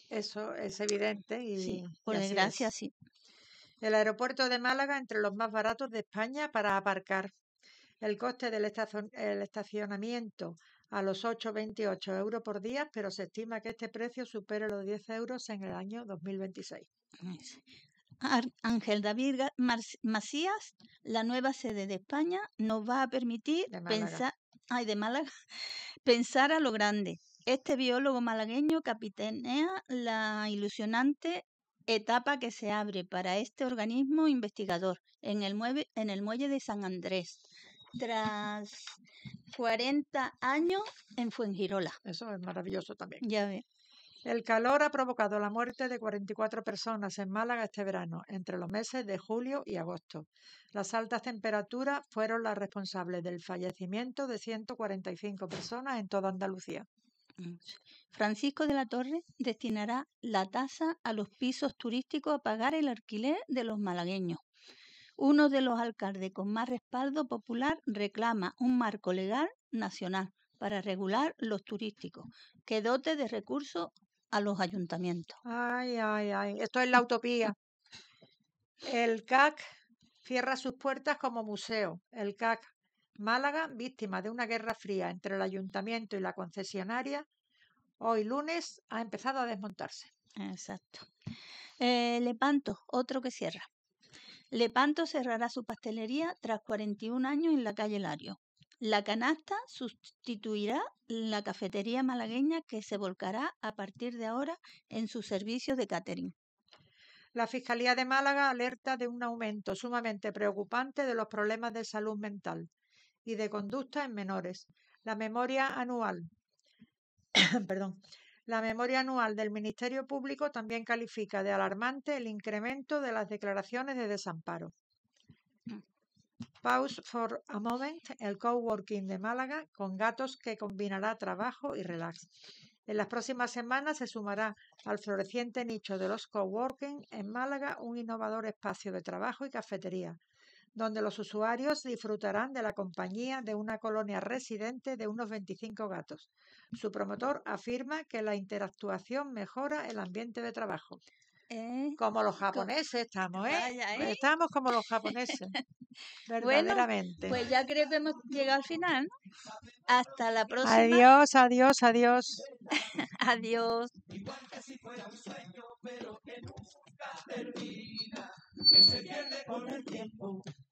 Eso es evidente Sí, y por así desgracia, es. sí. El aeropuerto de Málaga entre los más baratos de España para aparcar. El coste del el estacionamiento a los 8,28 euros por día, pero se estima que este precio supere los 10 euros en el año 2026. Sí. Ángel David Macías, la nueva sede de España, nos va a permitir De Málaga. de Málaga, pensar a lo grande. Este biólogo malagueño capitanea la ilusionante etapa que se abre para este organismo investigador en el muelle de San Andrés, tras 40 años en Fuengirola. Eso es maravilloso también. Ya ve. El calor ha provocado la muerte de 44 personas en Málaga este verano, entre los meses de julio y agosto. Las altas temperaturas fueron las responsables del fallecimiento de 145 personas en toda Andalucía. Francisco de la Torre destinará la tasa a los pisos turísticos a pagar el alquiler de los malagueños. Uno de los alcaldes con más respaldo popular reclama un marco legal nacional para regular los turísticos, que dote de recursos a los ayuntamientos. Ay, ay, ay. Esto es la utopía. El CAC cierra sus puertas como museo. El CAC Málaga, víctima de una guerra fría entre el ayuntamiento y la concesionaria, hoy lunes ha empezado a desmontarse. Exacto. Lepanto, otro que cierra. Lepanto cerrará su pastelería tras 41 años en la calle Lario. La canasta sustituirá la cafetería malagueña que se volcará a partir de ahora en sus servicios de catering. La Fiscalía de Málaga alerta de un aumento sumamente preocupante de los problemas de salud mental y de conducta en menores. La memoria anual, La memoria anual del Ministerio Público también califica de alarmante el incremento de las declaraciones de desamparo. Pause for a moment, el coworking de Málaga con gatos que combinará trabajo y relax. En las próximas semanas se sumará al floreciente nicho de los coworking en Málaga un innovador espacio de trabajo y cafetería, donde los usuarios disfrutarán de la compañía de una colonia residente de unos 25 gatos. Su promotor afirma que la interactuación mejora el ambiente de trabajo. Como los japoneses estamos, ¿eh? Vaya, Estamos como los japoneses, Bueno, verdaderamente. pues ya creo que hemos llegado al final, ¿no? Hasta la próxima. Adiós, adiós, adiós. Adiós. Igual que si fuera un sueño, pero que nunca termina, que se pierde con el tiempo.